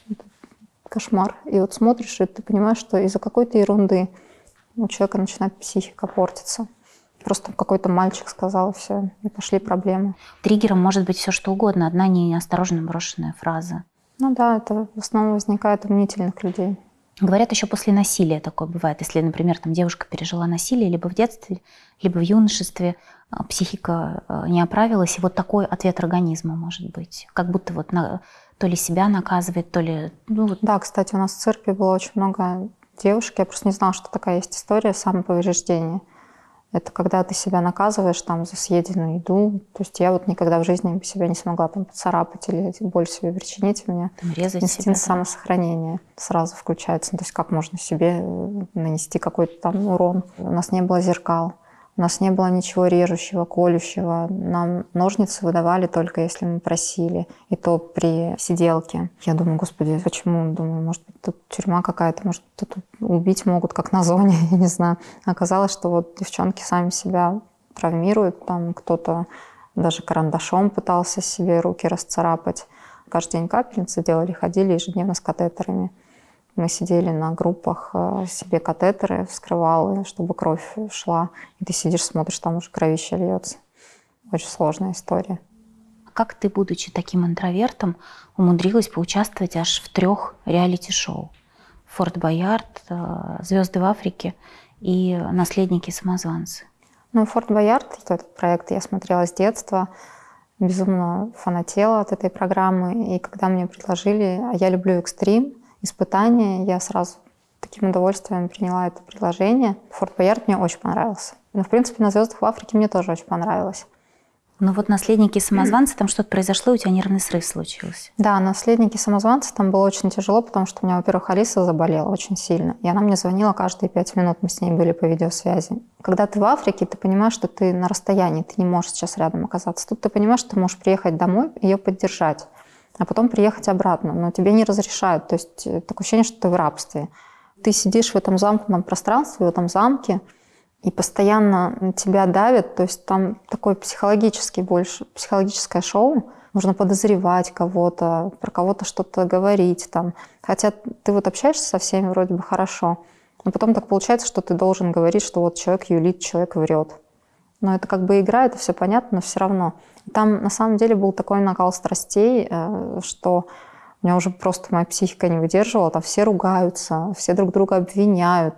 Кошмар. И вот смотришь, и ты понимаешь, что из-за какой-то ерунды у человека начинает психика портиться. Просто какой-то мальчик сказал, и все, и пошли проблемы. Триггером может быть все что угодно, одна неосторожно брошенная фраза. Ну да, это в основном возникает у мнительных людей. Говорят, еще после насилия такое бывает. Если, например, там девушка пережила насилие либо в детстве, либо в юношестве, психика не оправилась, и вот такой ответ организма может быть. Как будто вот на, то ли себя наказывает, то ли... Ну, вот. Да, кстати, у нас в церкви было очень много девушек. Я просто не знала, что такая есть история самоповреждения. Это когда ты себя наказываешь там за съеденную еду. То есть я вот никогда в жизни себя не смогла там поцарапать или боль себе причинить. У меня резать инстинкт себя, самосохранения сразу включается. То есть как можно себе нанести какой-то там урон. У нас не было зеркал, у нас не было ничего режущего, колющего. Нам ножницы выдавали только если мы просили. И то при сиделке. Я думаю, господи, почему? Думаю, может быть, тут тюрьма какая-то, может, тут убить могут, как на зоне, я не знаю. Оказалось, что вот девчонки сами себя травмируют. Там кто-то даже карандашом пытался себе руки расцарапать. Каждый день капельницы делали, ходили ежедневно с катетерами. Мы сидели на группах, себе катетеры вскрывал, чтобы кровь шла. И ты сидишь, смотришь, там уже кровище льется. Очень сложная история. Как ты, будучи таким интровертом, умудрилась поучаствовать аж в трех реалити-шоу? «Форт Боярд», «Звезды в Африке» и «Наследники самозванцы». Ну, «Форт Боярд», этот проект я смотрела с детства. Безумно фанатела от этой программы. И когда мне предложили, а я люблю экстрим, испытания, я сразу таким удовольствием приняла это предложение. «Форт Боярд» мне очень понравился. Но, в принципе, на «Звездах в Африке» мне тоже очень понравилось. Ну вот «Наследники самозванцы», там что-то произошло, у тебя нервный срыв случился. Да, «Наследники самозванцы» там было очень тяжело, потому что у меня, во-первых, Алиса заболела очень сильно. И она мне звонила каждые пять минут, мы с ней были по видеосвязи. Когда ты в Африке, ты понимаешь, что ты на расстоянии, ты не можешь сейчас рядом оказаться. Тут ты понимаешь, что ты можешь приехать домой, ее поддержать, а потом приехать обратно. Но тебе не разрешают. То есть такое ощущение, что ты в рабстве. Ты сидишь в этом замкнутом пространстве, в этом замке, и постоянно на тебя давят. То есть там такое психологический больше, психологическое шоу. Нужно подозревать кого-то, про кого-то что-то говорить. Там. Хотя ты вот общаешься со всеми вроде бы хорошо, но потом так получается, что ты должен говорить, что вот человек юлит, человек врет. Но это как бы игра, это все понятно, но все равно. Там на самом деле был такой накал страстей, что у меня уже просто моя психика не выдерживала. Там все ругаются, все друг друга обвиняют.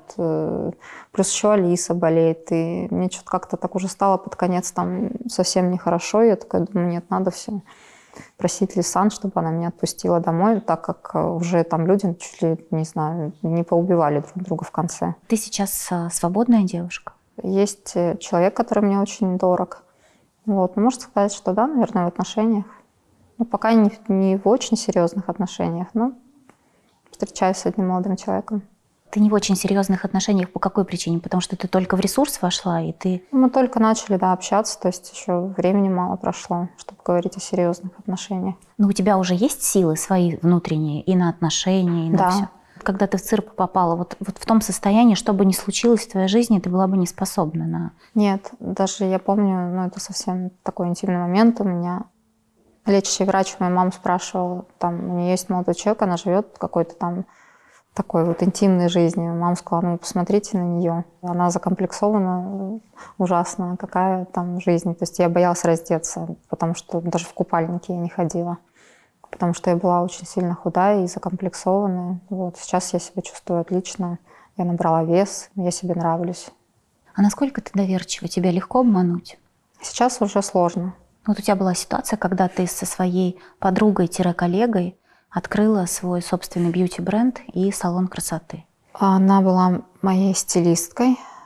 Плюс еще Алиса болеет. И мне что-то как-то так уже стало под конец там совсем нехорошо. И я такая думаю, нет, надо все просить Лисан, чтобы она меня отпустила домой, так как уже там люди чуть ли, не знаю, не поубивали друг друга в конце. Ты сейчас свободная девушка? Есть человек, который мне очень дорог. Вот. Ну, можно сказать, что да, наверное, в отношениях. Ну, пока не, не в очень серьезных отношениях, но встречаюсь с одним молодым человеком. Ты не в очень серьезных отношениях по какой причине? Потому что ты только в ресурс вошла, и ты... Мы только начали, да, общаться, то есть еще времени мало прошло, чтобы говорить о серьезных отношениях. Но у тебя уже есть силы свои внутренние и на отношения, и на да. все? Когда ты в цирк попала, вот, вот в том состоянии, что бы ни случилось в твоей жизни, ты была бы не способна на... Нет, даже я помню, ну это совсем такой интимный момент у меня. Лечащий врач мою маму спрашивал, там у нее есть молодой человек, она живет в какой-то там такой вот интимной жизни. Мама сказала, ну посмотрите на нее, она закомплексована ужасно, какая там жизнь. То есть я боялась раздеться, потому что даже в купальнике я не ходила. Потому что я была очень сильно худая и закомплексованная. Вот. Сейчас я себя чувствую отлично. Я набрала вес, я себе нравлюсь. А насколько ты доверчива? Тебя легко обмануть? Сейчас уже сложно. Вот у тебя была ситуация, когда ты со своей подругой-коллегой открыла свой собственный бьюти-бренд и салон красоты. Она была моей стилисткой.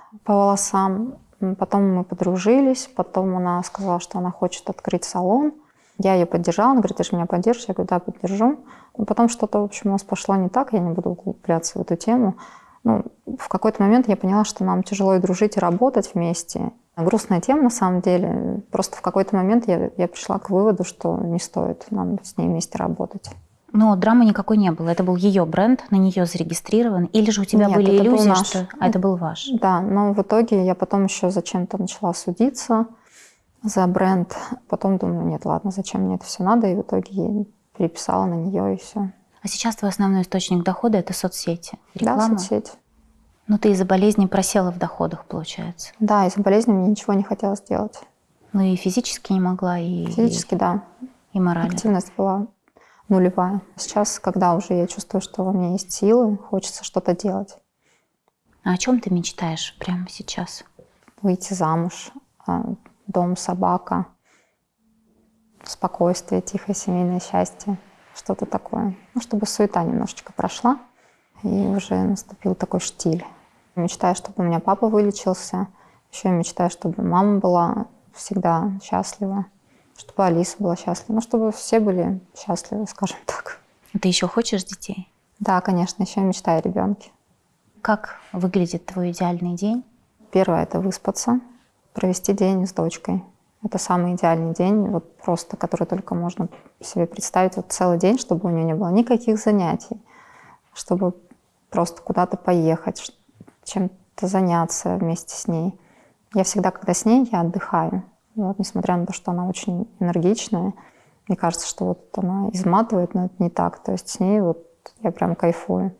по волосам. Потом мы подружились, потом она сказала, что она хочет открыть салон. Я ее поддержала, она говорит, ты же меня поддержишь? Я говорю, да, поддержу. Но потом что-то, в общем, у нас пошло не так, я не буду углубляться в эту тему. Ну, в какой-то момент я поняла, что нам тяжело и дружить, и работать вместе. Грустная тема, на самом деле. Просто в какой-то момент я, я пришла к выводу, что не стоит нам с ней вместе работать. Но драмы никакой не было. Это был ее бренд, на нее зарегистрирован. Или же у тебя Нет, были это был иллюзии, наш. что а, это был ваш? Да, но в итоге я потом еще зачем-то начала судиться за бренд. Потом думаю, нет, ладно, зачем мне это все надо? И в итоге я переписала на нее, и все. А сейчас твой основной источник дохода – это соцсети, реклама? Да, соцсети. Ну, ты из-за болезни просела в доходах, получается. Да, из-за болезни мне ничего не хотелось делать. Ну и физически не могла, и Физически, и, да. И морально. Активность была нулевая. Сейчас, когда уже я чувствую, что во мне есть силы, хочется что-то делать. А о чем ты мечтаешь прямо сейчас? Выйти замуж, дом, собака, спокойствие, тихое семейное счастье, что-то такое. Ну, чтобы суета немножечко прошла, и уже наступил такой штиль. Мечтаю, чтобы у меня папа вылечился. Еще я мечтаю, чтобы мама была всегда счастлива, чтобы Алиса была счастлива, ну, чтобы все были счастливы, скажем так. Ты еще хочешь детей? Да, конечно, еще я мечтаю о ребенке. Как выглядит твой идеальный день? Первое – это выспаться, провести день с дочкой. Это самый идеальный день, вот просто, который только можно себе представить. Вот целый день, чтобы у нее не было никаких занятий, чтобы просто куда-то поехать, чем-то заняться вместе с ней. Я всегда, когда с ней, я отдыхаю. Вот, несмотря на то, что она очень энергичная, мне кажется, что вот она изматывает, но это не так. То есть с ней вот я прям кайфую.